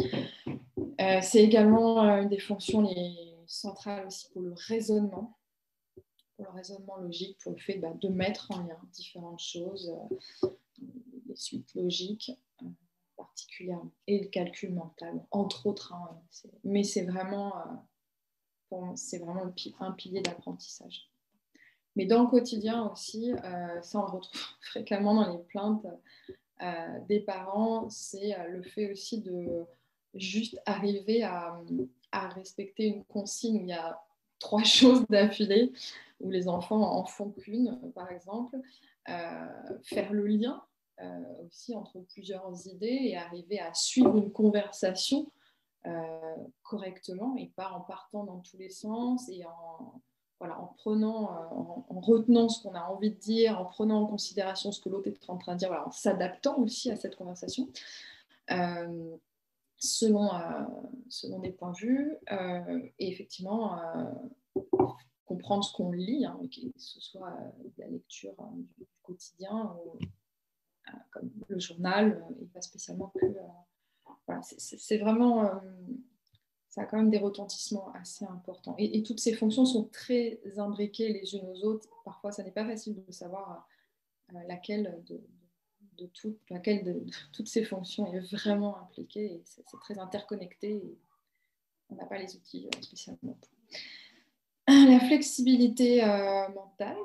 Euh, c'est également euh, une des fonctions les centrales aussi pour le raisonnement, pour le raisonnement logique, pour le fait bah, de mettre en lien différentes choses. Euh, les suites logiques euh, particulièrement, et le calcul mental, entre autres. Hein, c'est, mais c'est vraiment, euh, pour, c'est vraiment un pilier d'apprentissage. Mais dans le quotidien aussi, euh, ça on le retrouve fréquemment dans les plaintes euh, des parents, c'est euh, le fait aussi de juste arriver à, à respecter une consigne. Il y a trois choses d'affilée où les enfants en font qu'une, par exemple. Euh, faire le lien euh, aussi entre plusieurs idées et arriver à suivre une conversation euh, correctement et pas en partant dans tous les sens et en, voilà, en prenant, euh, en, en retenant ce qu'on a envie de dire, en prenant en considération ce que l'autre est en train de dire, voilà, en s'adaptant aussi à cette conversation euh, selon, euh, selon des points de vue euh, et effectivement euh, comprendre ce qu'on lit, hein, que ce soit euh, la lecture euh, du, du quotidien ou euh, comme le journal euh, et pas spécialement que... Euh, voilà, c'est, c'est, c'est vraiment... Euh, ça a quand même des retentissements assez importants. Et, et toutes ces fonctions sont très imbriquées les unes aux autres. Parfois, ça n'est pas facile de savoir euh, laquelle, de, de, tout, laquelle de, de toutes ces fonctions est vraiment impliquée. Et c'est, c'est très interconnecté et on n'a pas les outils euh, spécialement. La flexibilité euh, mentale.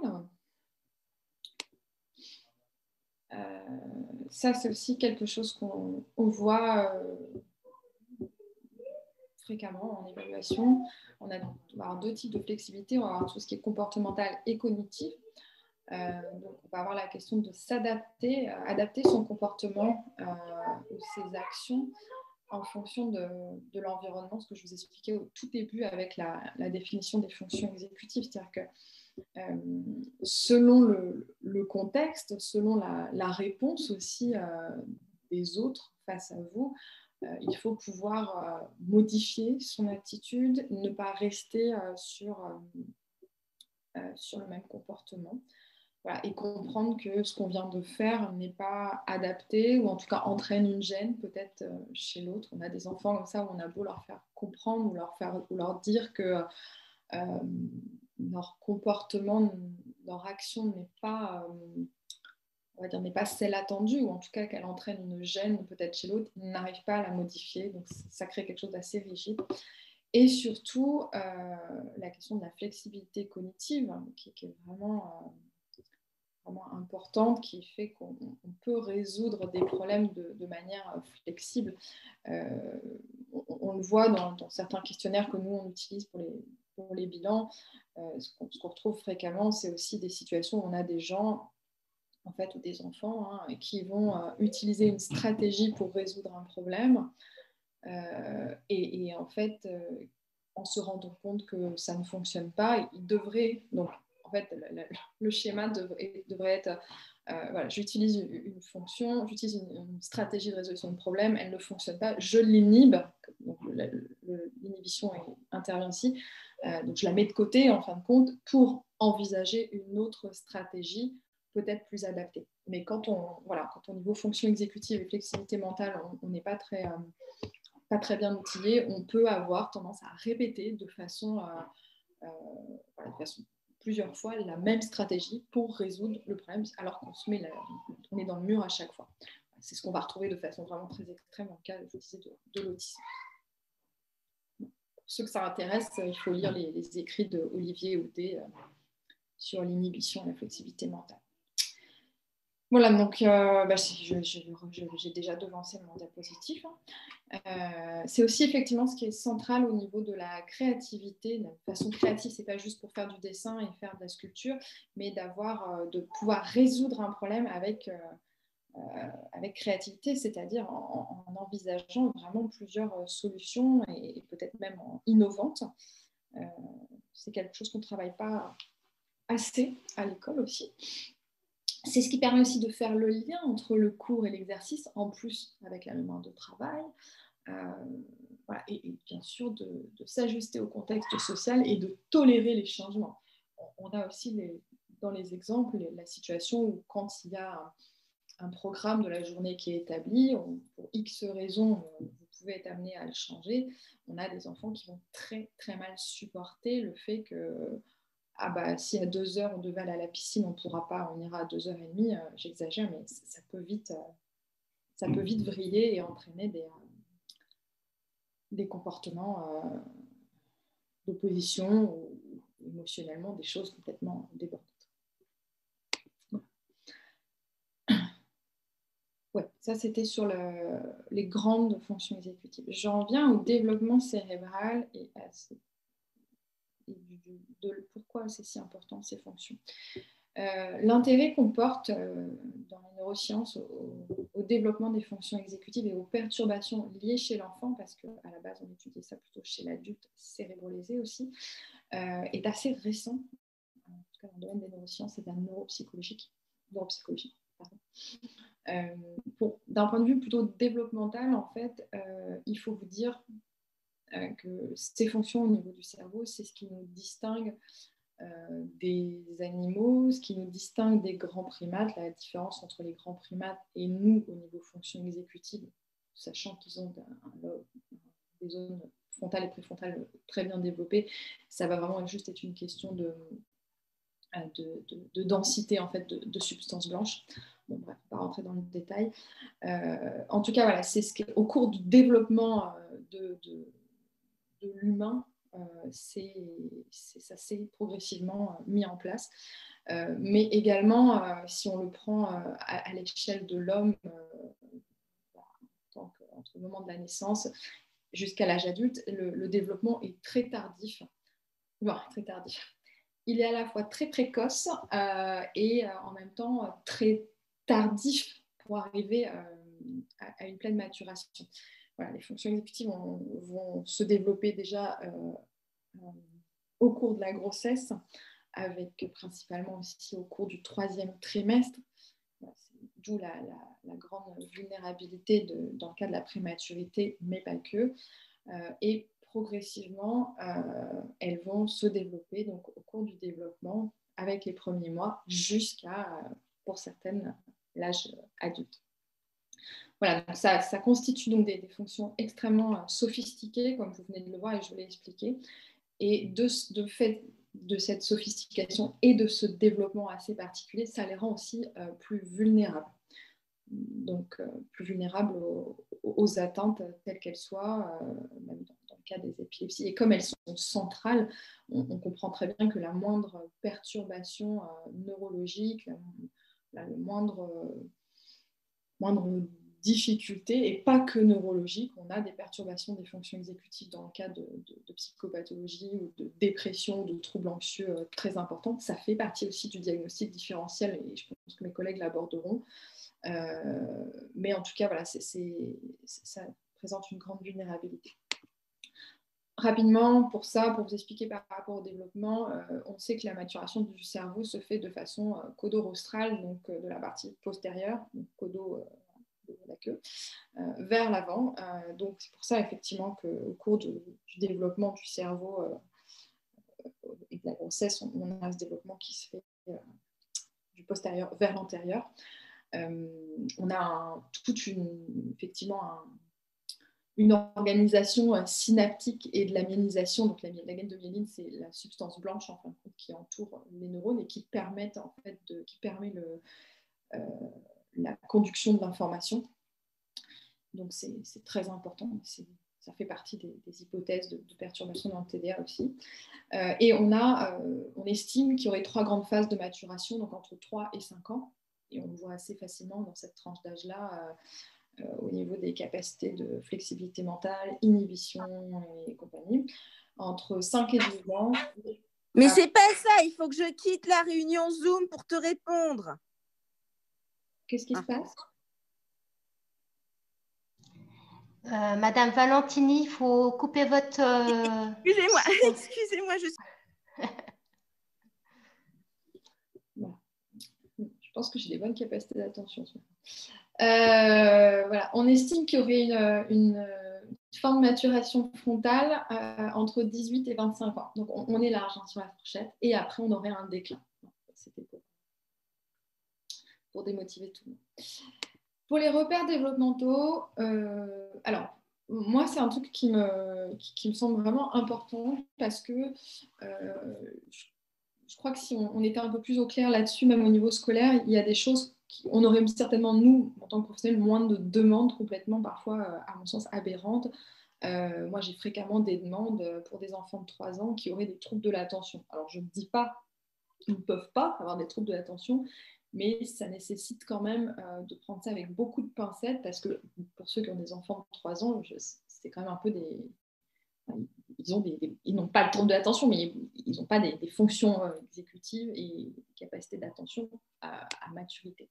Euh, ça, c'est aussi quelque chose qu'on on voit... Euh, fréquemment en évaluation. On, a, on va avoir deux types de flexibilité. On va avoir tout ce qui est comportemental et cognitif. Euh, donc, on va avoir la question de s'adapter, euh, adapter son comportement euh, ou ses actions en fonction de, de l'environnement, ce que je vous expliquais au tout début avec la, la définition des fonctions exécutives. C'est-à-dire que euh, selon le, le, contexte, selon la, la réponse aussi euh, des autres face à vous, Euh, il faut pouvoir euh, modifier son attitude, ne pas rester euh, sur, euh, euh, sur le même comportement. Voilà, et comprendre que ce qu'on vient de faire n'est pas adapté ou en tout cas entraîne une gêne peut-être euh, chez l'autre. On a des enfants comme ça où on a beau leur faire comprendre ou leur, faire, ou leur dire que euh, leur comportement, leur action n'est pas... Euh, on va dire, n'est pas celle attendue, ou en tout cas qu'elle entraîne une gêne peut-être chez l'autre, il n'arrive pas à la modifier, donc ça crée quelque chose d'assez rigide. Et surtout, euh, la question de la flexibilité cognitive, qui, qui est vraiment, euh, vraiment importante, qui fait qu'on on peut résoudre des problèmes de, de manière flexible. Euh, on, on le voit dans, dans certains questionnaires que nous, on utilise pour les, pour les bilans. Euh, ce qu'on, ce qu'on retrouve fréquemment, c'est aussi des situations où on a des gens en fait, ou des enfants hein, qui vont euh, utiliser une stratégie pour résoudre un problème euh, et, et en fait, euh, en se rendant compte que ça ne fonctionne pas, ils devraient, donc en fait, le, le, le schéma devrait, devrait être, euh, voilà, j'utilise une, une fonction, j'utilise une, une stratégie de résolution de problème, elle ne fonctionne pas, je l'inhibe, donc l'inhibition intervient ici, euh, donc je la mets de côté en fin de compte pour envisager une autre stratégie peut-être plus adaptée. Mais quand on, voilà, quand au niveau fonction exécutive et flexibilité mentale, on n'est pas très... Euh, pas très bien outillé, on peut avoir tendance à répéter de façon, euh, euh, voilà, de façon plusieurs fois la même stratégie pour résoudre le problème, alors qu'on se met la, on est dans le mur à chaque fois. C'est ce qu'on va retrouver de façon vraiment très extrême dans le cas je disais, de, de l'autisme. Pour ceux que ça intéresse, il faut lire les, les écrits de Olivier Houdet euh, sur l'inhibition et la flexibilité mentale. Voilà, donc euh, bah, j'ai déjà devancé mon diapositive. Euh, c'est aussi effectivement ce qui est central au niveau de la créativité. De façon créative, c'est pas juste pour faire du dessin et faire de la sculpture, mais d'avoir, euh, de pouvoir résoudre un problème avec, euh, euh, avec créativité, c'est-à-dire en, en envisageant vraiment plusieurs euh, solutions et, et peut-être même en innovantes. Euh, c'est quelque chose qu'on ne travaille pas assez à l'école aussi. C'est ce qui permet aussi de faire le lien entre le cours et l'exercice, en plus avec la mémoire de travail, euh, voilà, et, et bien sûr de, de s'ajuster au contexte social et de tolérer les changements. On, on a aussi les, dans les exemples les, la situation où quand il y a un, un programme de la journée qui est établi, on, pour X raisons, vous pouvez être amené à le changer. On a des enfants qui vont très très mal supporter le fait que ah bah, si à deux heures on devait aller à la piscine, on ne pourra pas, on ira à deux heures et demie, euh, j'exagère, mais ça, ça, peut vite, euh, ça peut vite vriller et entraîner des, euh, des comportements euh, d'opposition ou émotionnellement des choses complètement débordantes. Ouais, ça c'était sur le, les grandes fonctions exécutives. J'en viens au développement cérébral et, à, et du, de pourquoi c'est si important ces fonctions. Euh, l'intérêt qu'on porte euh, dans les neurosciences au, au développement des fonctions exécutives et aux perturbations liées chez l'enfant, parce qu'à la base on étudiait ça plutôt chez l'adulte cérébrolésé aussi, euh, est assez récent, en tout cas dans le domaine des neurosciences et de la neuropsychologie. neuropsychologie pardon. Euh, d'un point de vue plutôt développemental, en fait, euh, il faut vous dire euh, que ces fonctions au niveau du cerveau, c'est ce qui nous distingue Euh, des animaux, ce qui nous distingue des grands primates, la différence entre les grands primates et nous au niveau fonction exécutive, sachant qu'ils ont un, un, des zones frontales et préfrontales très bien développées, ça va vraiment juste être une question de, de, de, de densité en fait, de, de substances blanches. Bon, bref, on va pas rentrer dans le détail. Euh, en tout cas, voilà, c'est ce qui, au cours du développement de, de, de l'humain, Euh, c'est, c'est, ça s'est progressivement euh, mis en place. Euh, mais également, euh, si on le prend euh, à, à l'échelle de l'homme, euh, que, entre le moment de la naissance jusqu'à l'âge adulte, le, le développement est très tardif. Bon, très tardif. Il est à la fois très précoce euh, et euh, en même temps euh, très tardif pour arriver euh, à, à une pleine maturation. Voilà, les fonctions exécutives vont, vont se développer déjà euh, euh, au cours de la grossesse, avec principalement aussi au cours du troisième trimestre, d'où la, la, la grande vulnérabilité de, dans le cas de la prématurité, mais pas que. Euh, et progressivement, euh, elles vont se développer donc, au cours du développement avec les premiers mois jusqu'à, euh, pour certaines, l'âge adulte. Voilà, donc ça, ça constitue donc des, des fonctions extrêmement sophistiquées, comme vous venez de le voir et je vous l'ai expliqué. Et de, de fait de cette sophistication et de ce développement assez particulier, ça les rend aussi euh, plus vulnérables. Donc, euh, plus vulnérables aux, aux atteintes telles qu'elles soient, euh, même dans, dans le cas des épilepsies. Et comme elles sont centrales, on, on comprend très bien que la moindre perturbation euh, neurologique, la, la, le moindre, euh, moindre difficultés, et pas que neurologiques. On a des perturbations des fonctions exécutives dans le cas de, de, de psychopathologie ou de dépression, de troubles anxieux euh, très importants. Ça fait partie aussi du diagnostic différentiel, et je pense que mes collègues l'aborderont. Euh, mais en tout cas, voilà, c'est, c'est, ça présente une grande vulnérabilité. Rapidement, pour ça, pour vous expliquer par rapport au développement, euh, on sait que la maturation du cerveau se fait de façon euh, caudorostrale, donc euh, de la partie postérieure, donc caudo, euh, de la queue, euh, vers l'avant. Euh, donc c'est pour ça effectivement qu'au cours de, du développement du cerveau euh, et de la grossesse, on, on a ce développement qui se fait euh, du postérieur vers l'antérieur. Euh, on a un, toute une, effectivement un, une organisation euh, synaptique et de la myélisation. Donc la, la gaine de myéline, c'est la substance blanche en fin de compte qui entoure les neurones et qui permet en fait de, qui permet le, euh, la conduction de l'information. Donc c'est, c'est très important. C'est, ça fait partie des, des hypothèses de, de perturbation dans le T D A aussi. Euh, et on, a, euh, on estime qu'il y aurait trois grandes phases de maturation, donc entre trois et cinq ans. Et on le voit assez facilement dans cette tranche d'âge-là, euh, euh, au niveau des capacités de flexibilité mentale, inhibition et compagnie. Entre cinq et dix ans. Mais à... c'est pas ça, il faut que je quitte la réunion Zoom pour te répondre. Qu'est-ce qui ah. se passe? Euh, Madame Valentini, il faut couper votre... Euh... Excusez-moi, excusez-moi, je suis... Bon. Je pense que j'ai des bonnes capacités d'attention. Euh, voilà. On estime qu'il y aurait une, une, une fin de maturation frontale euh, entre dix-huit et vingt-cinq ans. Donc on, on est large hein, sur la fourchette. Et après, on aurait un déclin. C'était pour, pour démotiver tout le monde. Pour les repères développementaux, euh, alors, moi, c'est un truc qui me, qui, qui me semble vraiment important parce que euh, je, je crois que si on, on était un peu plus au clair là-dessus, même au niveau scolaire, il y a des choses qu'on aurait certainement, nous, en tant que professionnels, moins de demandes complètement, parfois, à mon sens, aberrantes. Euh, moi, j'ai fréquemment des demandes pour des enfants de trois ans qui auraient des troubles de l'attention. Alors, je ne dis pas qu'ils ne peuvent pas avoir des troubles de l'attention, mais ça nécessite quand même euh, de prendre ça avec beaucoup de pincettes parce que pour ceux qui ont des enfants de trois ans, je, c'est quand même un peu des... Ils, ont des, des, ils n'ont pas le trouble de l'attention, mais ils n'ont pas des, des fonctions euh, exécutives et des capacités d'attention à, à maturité.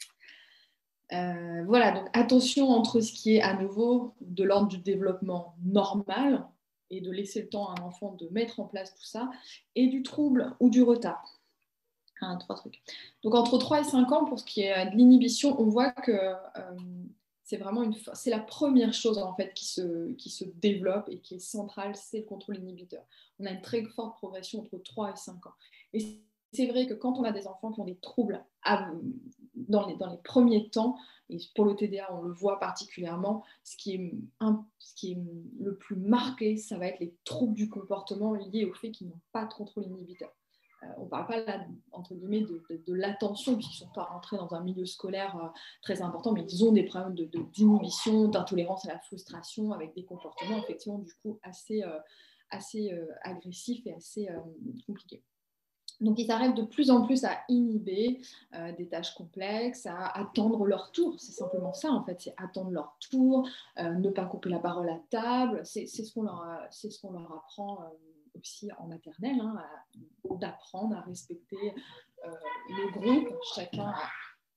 Euh, voilà, donc attention entre ce qui est à nouveau de l'ordre du développement normal et de laisser le temps à un enfant de mettre en place tout ça, et du trouble ou du retard. Un, trois trucs. Donc entre trois et cinq ans, pour ce qui est de l'inhibition, on voit que euh, c'est vraiment une, c'est la première chose en fait qui se, qui se développe et qui est centrale, c'est le contrôle inhibiteur. On a une très forte progression entre trois et cinq ans. Et c'est vrai que quand on a des enfants qui ont des troubles à, dans, les, dans les premiers temps, et pour le T D A on le voit particulièrement, ce qui est, un, ce qui est le plus marqué, ça va être les troubles du comportement liés au fait qu'ils n'ont pas de contrôle inhibiteur. On ne parle pas là, entre guillemets, de, de, de l'attention, puisqu'ils ne sont pas rentrés dans un milieu scolaire euh, très important, mais ils ont des problèmes de, de, d'inhibition, d'intolérance à la frustration, avec des comportements effectivement du coup assez, euh, assez euh, agressifs et assez euh, compliqués. Donc ils arrivent de plus en plus à inhiber euh, des tâches complexes, à attendre leur tour. C'est simplement ça en fait, c'est attendre leur tour, euh, ne pas couper la parole à table. C'est, c'est, ce, qu'on leur, c'est ce qu'on leur apprend euh, aussi en maternelle, hein, à, d'apprendre à respecter euh, le groupe, chacun à,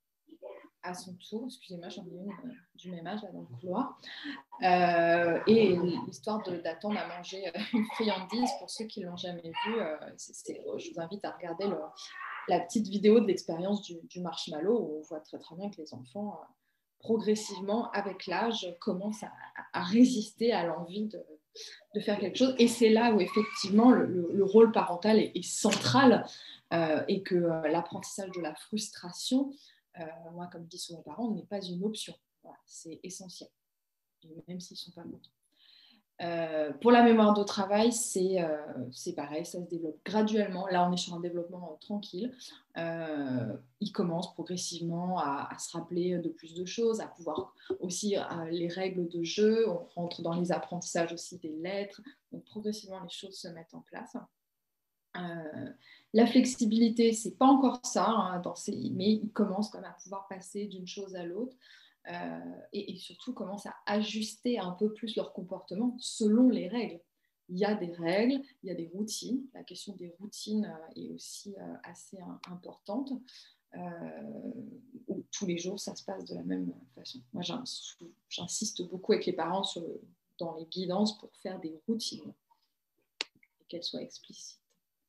à son tour. Excusez-moi, j'en ai une euh, du même âge là dans le couloir. Euh, et l'histoire de, d'attendre à manger une friandise, pour ceux qui ne l'ont jamais vu, euh, c'est, c'est, je vous invite à regarder le, la petite vidéo de l'expérience du, du marshmallow, où on voit très très bien que les enfants, euh, progressivement, avec l'âge, commencent à, à résister à l'envie de, de faire quelque chose. Et c'est là où effectivement le, le, le rôle parental est, est central euh, et que euh, l'apprentissage de la frustration, euh, moi comme je dis souvent aux parents, n'est pas une option. Voilà, c'est essentiel, même s'ils ne sont pas contents. Euh, pour la mémoire de travail, c'est, euh, c'est pareil, ça se développe graduellement. Là, on est sur un développement euh, tranquille. Euh, il commence progressivement à, à se rappeler de plus de choses, à pouvoir aussi euh, les règles de jeu. On rentre dans les apprentissages aussi des lettres. Donc, progressivement, les choses se mettent en place. Euh, la flexibilité, c'est pas encore ça, hein, dans ces, mais il commence quand même à pouvoir passer d'une chose à l'autre. euh, et, et surtout commencent à ajuster un peu plus leur comportement selon les règles. Il y a des règles, il y a des routines. La question des routines euh, est aussi euh, assez hein, importante. Euh, où tous les jours, ça se passe de la même façon. Moi, j'insiste beaucoup avec les parents sur le, dans les guidances pour faire des routines et qu'elles soient explicites.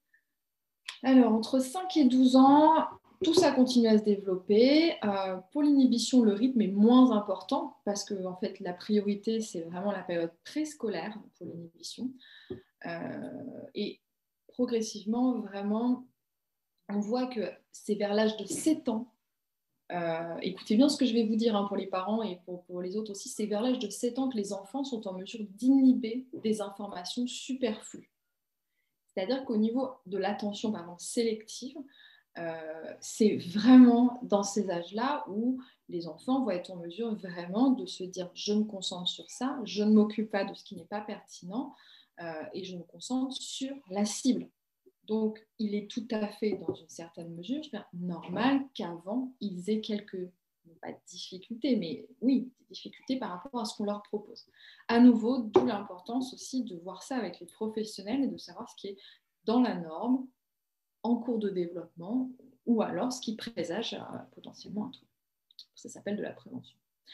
Alors, entre cinq et douze ans, tout ça continue à se développer. Euh, pour l'inhibition, le rythme est moins important parce que en fait, la priorité, c'est vraiment la période préscolaire pour l'inhibition. Euh, et progressivement, vraiment, on voit que c'est vers l'âge de sept ans. Euh, écoutez bien ce que je vais vous dire hein, pour les parents et pour, pour les autres aussi. C'est vers l'âge de sept ans que les enfants sont en mesure d'inhiber des informations superflues. C'est-à-dire qu'au niveau de l'attention par exemple sélective, euh, c'est vraiment dans ces âges-là où les enfants vont être en mesure vraiment de se dire je me concentre sur ça, je ne m'occupe pas de ce qui n'est pas pertinent euh, et je me concentre sur la cible. Donc, il est tout à fait, dans une certaine mesure, normal qu'avant, ils aient quelques, pas de difficultés, mais oui, des difficultés par rapport à ce qu'on leur propose. À nouveau, d'où l'importance aussi de voir ça avec les professionnels et de savoir ce qui est dans la norme, en cours de développement, ou alors ce qui présage euh, potentiellement un trouble. Ça s'appelle de la prévention.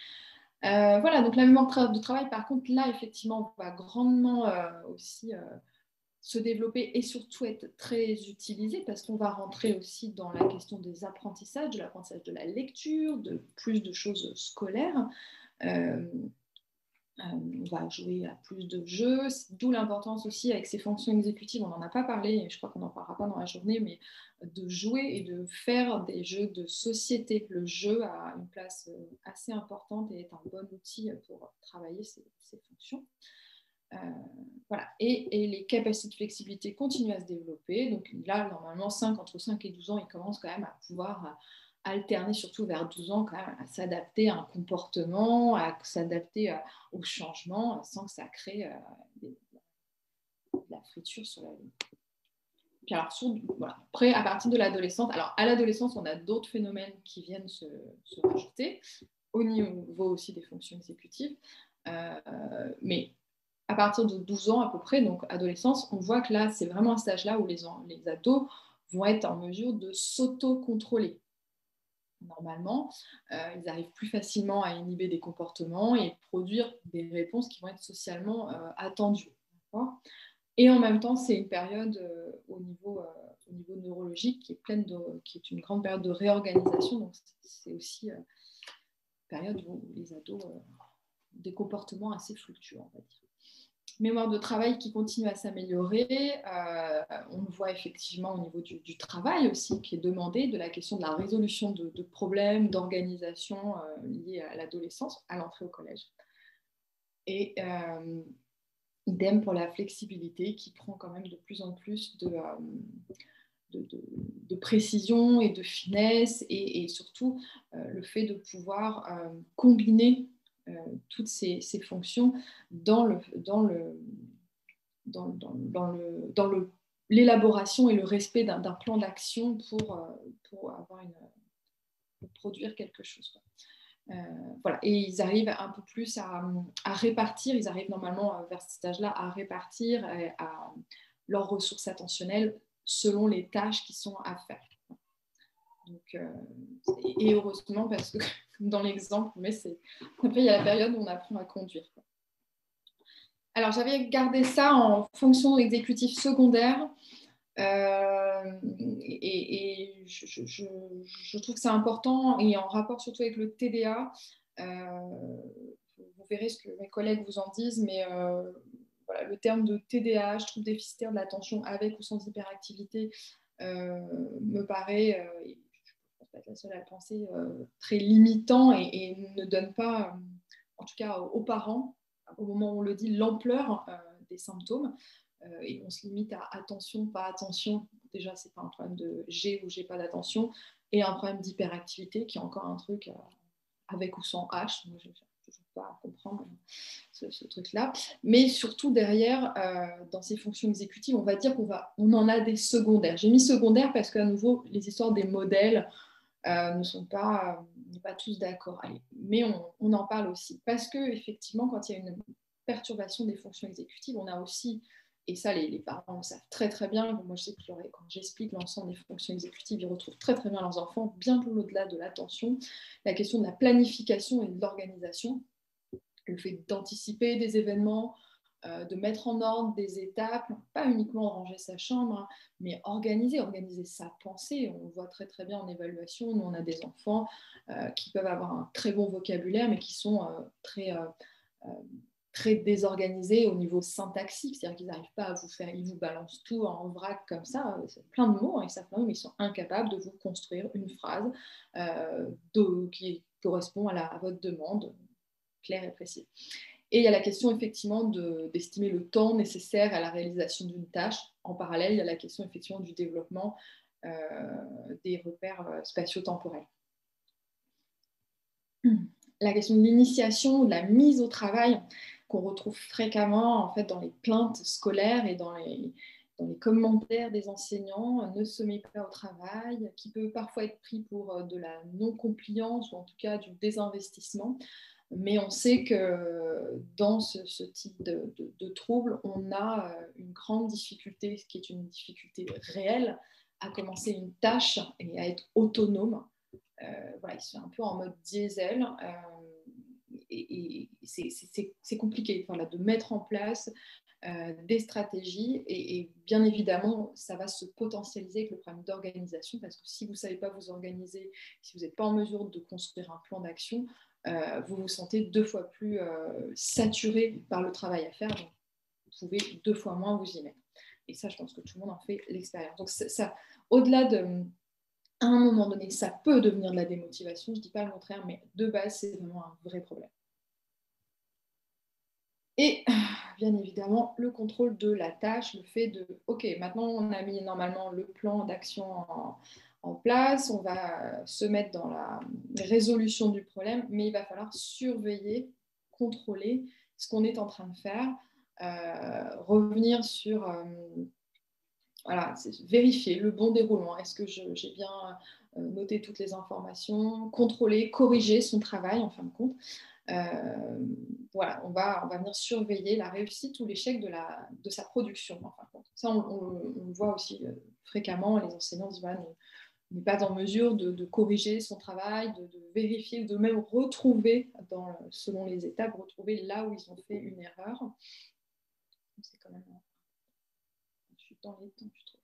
Euh, voilà, donc la mémoire de travail, par contre, là, effectivement, va grandement euh, aussi... Euh, se développer et surtout être très utilisé parce qu'on va rentrer aussi dans la question des apprentissages, de l'apprentissage de la lecture, de plus de choses scolaires. Euh, euh, on va jouer à plus de jeux, d'où l'importance aussi avec ces fonctions exécutives, on n'en a pas parlé, et je crois qu'on n'en parlera pas dans la journée, mais de jouer et de faire des jeux de société. Le jeu a une place assez importante et est un bon outil pour travailler ces, ces fonctions. Euh, voilà. et, et les capacités de flexibilité continuent à se développer. Donc là, normalement, cinq, entre cinq et douze ans, ils commencent quand même à pouvoir alterner, surtout vers douze ans, quand même, à s'adapter à un comportement, à s'adapter euh, au changement, sans que ça crée euh, des, de la friture sur la ligne. Puis alors, sur, voilà. Après, à partir de l'adolescence, alors à l'adolescence, on a d'autres phénomènes qui viennent se, se rajouter, au niveau aussi des fonctions exécutives, euh, mais à partir de douze ans à peu près, donc adolescence, on voit que là, c'est vraiment un stage là où les, les ados vont être en mesure de s'auto-contrôler. Normalement, euh, ils arrivent plus facilement à inhiber des comportements et produire des réponses qui vont être socialement euh, attendues. Et en même temps, c'est une période euh, au, niveau, euh, au niveau neurologique qui est, pleine de, qui est une grande période de réorganisation. Donc, c'est aussi euh, une période où les ados ont euh, des comportements assez fluctuants, on va dire. Mémoire de travail qui continue à s'améliorer. Euh, on le voit effectivement au niveau du, du travail aussi, qui est demandé, de la question de la résolution de, de problèmes, d'organisation euh, liés à l'adolescence, à l'entrée au collège. Et euh, idem pour la flexibilité qui prend quand même de plus en plus de, euh, de, de, de précision et de finesse et, et surtout euh, le fait de pouvoir euh, combiner Euh, toutes ces, ces fonctions dans le dans le dans, dans, dans le dans le l'élaboration et le respect d'un, d'un plan d'action pour, euh, pour avoir une pour produire quelque chose. Euh, voilà. Et ils arrivent un peu plus à, à répartir, ils arrivent normalement vers ce stage-là à répartir à, à leurs ressources attentionnelles selon les tâches qui sont à faire. Donc, euh, et heureusement, parce que dans l'exemple, mais c'est... après, il y a la période où on apprend à conduire. Alors, j'avais gardé ça en fonction exécutive secondaire. Euh, et, et je, je, je trouve que c'est important, et en rapport surtout avec le T D A. Euh, vous verrez ce que mes collègues vous en disent, mais euh, voilà, le terme de T D A H, trouble déficitaire de l'attention avec ou sans hyperactivité, euh, me paraît... Euh, être la seule à le penser, euh, très limitant et, et ne donne pas, euh, en tout cas aux parents, au moment où on le dit, l'ampleur euh, des symptômes. Euh, et on se limite à attention, pas attention. Déjà, c'est pas un problème de j'ai ou j'ai pas d'attention, et un problème d'hyperactivité qui est encore un truc euh, avec ou sans H. Moi, je n'arrive toujours pas à comprendre ce, ce truc-là. Mais surtout derrière, euh, dans ces fonctions exécutives, on va dire qu'on va, on en a des secondaires. J'ai mis secondaire parce qu'à nouveau, les histoires des modèles, euh, ne sont pas, euh, pas tous d'accord. Allez, mais on, on en parle aussi. Parce qu'effectivement, quand il y a une perturbation des fonctions exécutives, on a aussi, et ça les, les parents le savent très très bien, moi je sais que quand j'explique l'ensemble des fonctions exécutives, ils retrouvent très très bien leurs enfants, bien plus au-delà de l'attention, la question de la planification et de l'organisation, le fait d'anticiper des événements, euh, de mettre en ordre des étapes, pas uniquement ranger sa chambre, hein, mais organiser, organiser sa pensée. On le voit très très bien en évaluation, nous on a des enfants euh, qui peuvent avoir un très bon vocabulaire, mais qui sont euh, très... Euh, euh, très désorganisés au niveau syntaxique, c'est-à-dire qu'ils n'arrivent pas à vous faire, ils vous balancent tout en vrac comme ça, c'est plein de mots, hein, ils savent plein de mots, mais ils sont incapables de vous construire une phrase euh, de, qui correspond à, la, à votre demande, claire et précise. Et il y a la question effectivement de, d'estimer le temps nécessaire à la réalisation d'une tâche. En parallèle, il y a la question effectivement du développement euh, des repères euh, spatio-temporels. La question de l'initiation, de la mise au travail, qu'on retrouve fréquemment en fait, dans les plaintes scolaires et dans les, dans les commentaires des enseignants, ne se met pas au travail, qui peut parfois être pris pour de la non-compliance ou en tout cas du désinvestissement. Mais on sait que dans ce, ce type de, de, de trouble, on a une grande difficulté, ce qui est une difficulté réelle, à commencer une tâche et à être autonome. Euh, voilà, ils sont un peu en mode diesel. Euh, et, et c'est, c'est, c'est compliqué voilà, de mettre en place euh, des stratégies et, et bien évidemment ça va se potentialiser avec le problème d'organisation parce que si vous ne savez pas vous organiser, si vous n'êtes pas en mesure de construire un plan d'action, euh, vous vous sentez deux fois plus euh, saturé par le travail à faire, donc vous pouvez deux fois moins vous y mettre. Et ça, je pense que tout le monde en fait l'expérience. Donc ça, au-delà de... À un moment donné, ça peut devenir de la démotivation, je ne dis pas le contraire, mais de base, c'est vraiment un vrai problème. Et bien évidemment, le contrôle de la tâche, le fait de, ok, maintenant on a mis normalement le plan d'action en, en place, on va se mettre dans la résolution du problème, mais il va falloir surveiller, contrôler ce qu'on est en train de faire, euh, revenir sur... Euh, Voilà, c'est vérifier le bon déroulement. Est-ce que je, j'ai bien euh, noté toutes les informations, contrôler, corriger son travail en fin de compte. Euh, voilà, on va, on va venir surveiller la réussite ou l'échec de, la, de sa production en fin de compte. Ça, on, on, on le voit aussi euh, fréquemment. Les enseignants disent voilà, on n'est pas en mesure de, de corriger son travail, de, de vérifier, de même retrouver, dans, selon les étapes, retrouver là où ils ont fait une erreur. C'est quand même... Je suis dans les temps, je trouve.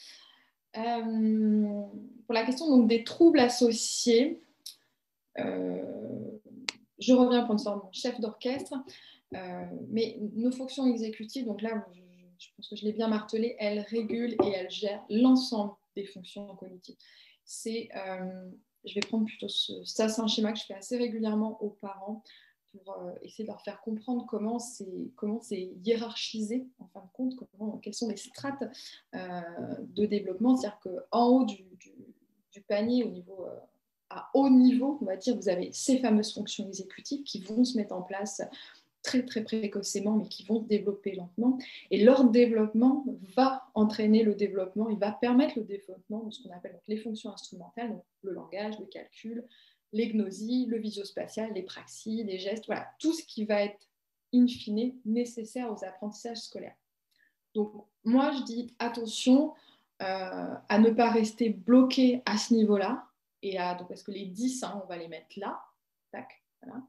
Euh, pour la question donc, des troubles associés, euh, je reviens pour une sorte de chef d'orchestre, euh, mais nos fonctions exécutives, donc là, je, je pense que je l'ai bien martelé, elles régulent et elles gèrent l'ensemble des fonctions cognitives. C'est, euh, je vais prendre plutôt ce, ça, c'est un schéma que je fais assez régulièrement aux parents pour euh, essayer de leur faire comprendre comment c'est, comment c'est hiérarchisé, en fin de compte, comment, quelles sont les strates euh, de développement. C'est-à-dire qu'en haut du, du, du panier, au niveau, euh, à haut niveau, on va dire, vous avez ces fameuses fonctions exécutives qui vont se mettre en place très très précocement, mais qui vont se développer lentement. Et leur développement va entraîner le développement, il va permettre le développement de ce qu'on appelle donc, les fonctions instrumentales, donc le langage, le calcul, les gnosies, le visuospatial, les praxies, les gestes, voilà, tout ce qui va être in fine nécessaire aux apprentissages scolaires. Donc moi je dis attention euh, à ne pas rester bloqué à ce niveau-là, et à, donc parce que les dix, hein, on va les mettre là, tac, voilà.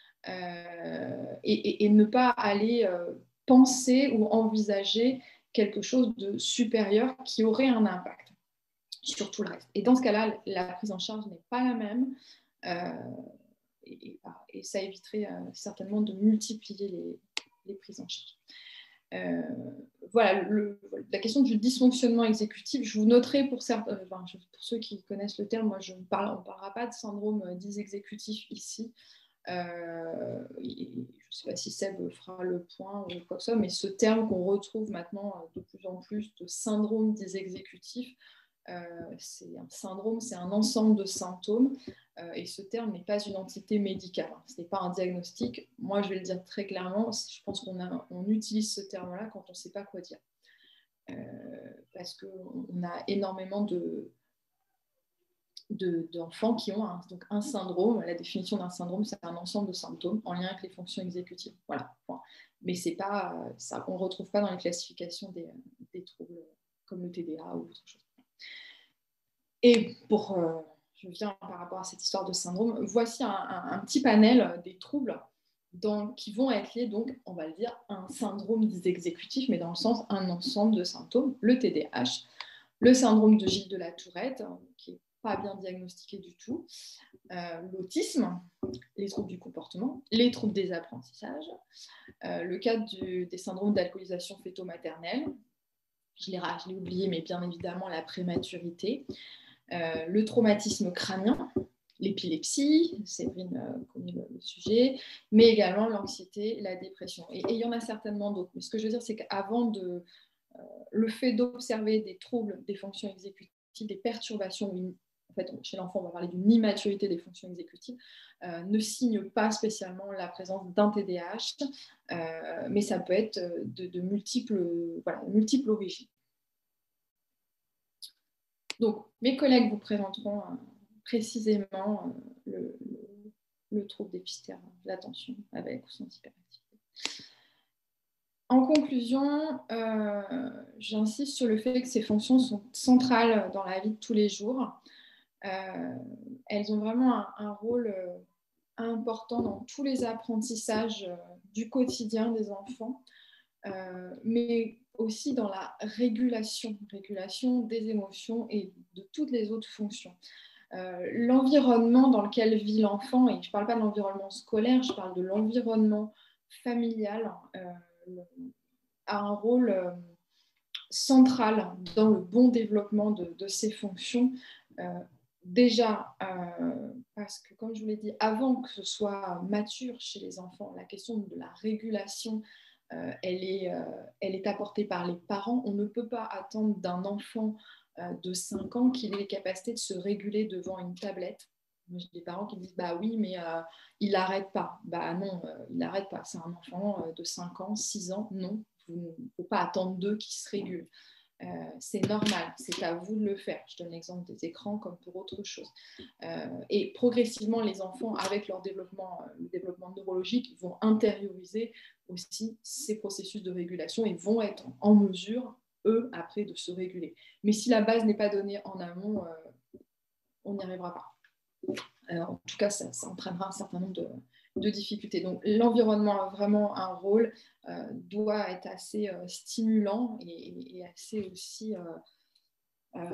Euh, et, et, et ne pas aller euh, penser ou envisager quelque chose de supérieur qui aurait un impact sur tout le reste. Et dans ce cas-là, la prise en charge n'est pas la même euh, et, et ça éviterait euh, certainement de multiplier les, les prises en charge. Euh, voilà, le, la question du dysfonctionnement exécutif, je vous noterai pour, certains, enfin, pour ceux qui connaissent le terme, moi je ne parle, on ne parlera pas de syndrome dysexécutif ici. Euh, je ne sais pas si Seb fera le point ou quoi que ce soit, mais ce terme qu'on retrouve maintenant de plus en plus de syndrome dysexécutif, euh, c'est un syndrome, c'est un ensemble de symptômes euh, et ce terme n'est pas une entité médicale, hein, ce n'est pas un diagnostic. Moi, je vais le dire très clairement, je pense qu'on a, on utilise ce terme-là quand on ne sait pas quoi dire. Euh, parce qu'on a énormément de... de, d'enfants qui ont un, donc un syndrome. La définition d'un syndrome, c'est un ensemble de symptômes en lien avec les fonctions exécutives. Voilà, point. Mais c'est pas, ça, on ne retrouve pas dans les classifications des, des troubles comme le T D A ou autre chose. Et pour, euh, je viens par rapport à cette histoire de syndrome, voici un, un, un petit panel des troubles dans, qui vont être liés, donc, on va le dire, à un syndrome exécutif, mais dans le sens un ensemble de symptômes, le T D A H, le syndrome de Gilles de la Tourette, qui n'est pas bien diagnostiqué du tout, euh, l'autisme, les troubles du comportement, les troubles des apprentissages, euh, le cas du, des syndromes d'alcoolisation fœto-maternelle, je l'ai, je l'ai oublié, mais bien évidemment la prématurité, euh, le traumatisme crânien, l'épilepsie, Séverine euh, connaît le, le sujet, mais également l'anxiété, la dépression. Et, et il y en a certainement d'autres. Mais ce que je veux dire, c'est qu'avant de... Euh, le fait d'observer des troubles des fonctions exécutives, des perturbations, en fait, chez l'enfant, on va parler d'une immaturité des fonctions exécutives, euh, ne signe pas spécialement la présence d'un T D A H, euh, mais ça peut être de, de multiples, voilà, multiples origines. Donc, mes collègues vous présenteront euh, précisément euh, le, le, le trouble d'épistère, l'attention avec ou sans hyperactivité. En conclusion, euh, j'insiste sur le fait que ces fonctions sont centrales dans la vie de tous les jours. Euh, elles ont vraiment un, un rôle euh, important dans tous les apprentissages euh, du quotidien des enfants, euh, mais aussi dans la régulation, régulation des émotions et de toutes les autres fonctions. Euh, l'environnement dans lequel vit l'enfant, et je ne parle pas de l'environnement scolaire, je parle de l'environnement familial, euh, a un rôle euh, central dans le bon développement de, de ces fonctions. Euh, déjà, euh, parce que comme je vous l'ai dit, avant que ce soit mature chez les enfants, la question de la régulation, euh, elle, est, euh, elle est apportée par les parents. On ne peut pas attendre d'un enfant euh, de cinq ans qu'il ait les capacités de se réguler devant une tablette. J'ai des parents qui disent bah oui, mais euh, il n'arrête pas. Bah non, euh, il n'arrête pas. C'est un enfant euh, de cinq ans, six ans. Non, il ne faut pas attendre d'eux qu'ils se régulent. Euh, c'est normal, c'est à vous de le faire. Je donne l'exemple des écrans comme pour autre chose. Euh, et progressivement, les enfants, avec leur développement, euh, le développement neurologique, vont intérioriser aussi ces processus de régulation et vont être en mesure, eux, après, de se réguler. Mais si la base n'est pas donnée en amont, euh, on n'y arrivera pas. Euh, en tout cas, ça, ça entraînera un certain nombre de, de difficultés. Donc, l'environnement a vraiment un rôle, euh, doit être assez euh, stimulant et, et assez aussi euh, euh,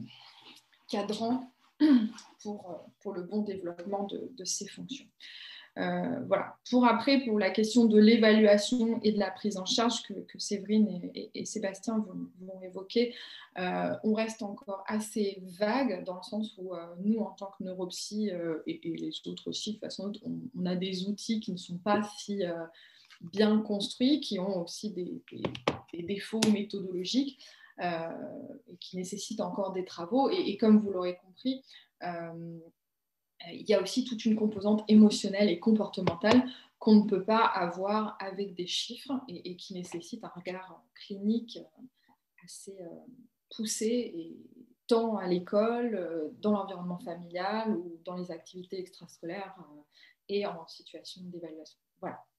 cadrant pour, pour le bon développement de, de ces fonctions. Euh, voilà. Pour après, pour la question de l'évaluation et de la prise en charge que, que Séverine et, et, et Sébastien vont, vont évoquer, euh, on reste encore assez vague dans le sens où euh, nous, en tant que neuropsy euh, et, et les autres aussi, de toute façon, on, on a des outils qui ne sont pas si euh, bien construits, qui ont aussi des, des, des défauts méthodologiques euh, et qui nécessitent encore des travaux. Et, et comme vous l'aurez compris, euh, il y a aussi toute une composante émotionnelle et comportementale qu'on ne peut pas avoir avec des chiffres et, et qui nécessite un regard clinique assez euh, poussé, et tant à l'école, euh, dans l'environnement familial ou dans les activités extrascolaires euh, et en situation d'évaluation. Voilà.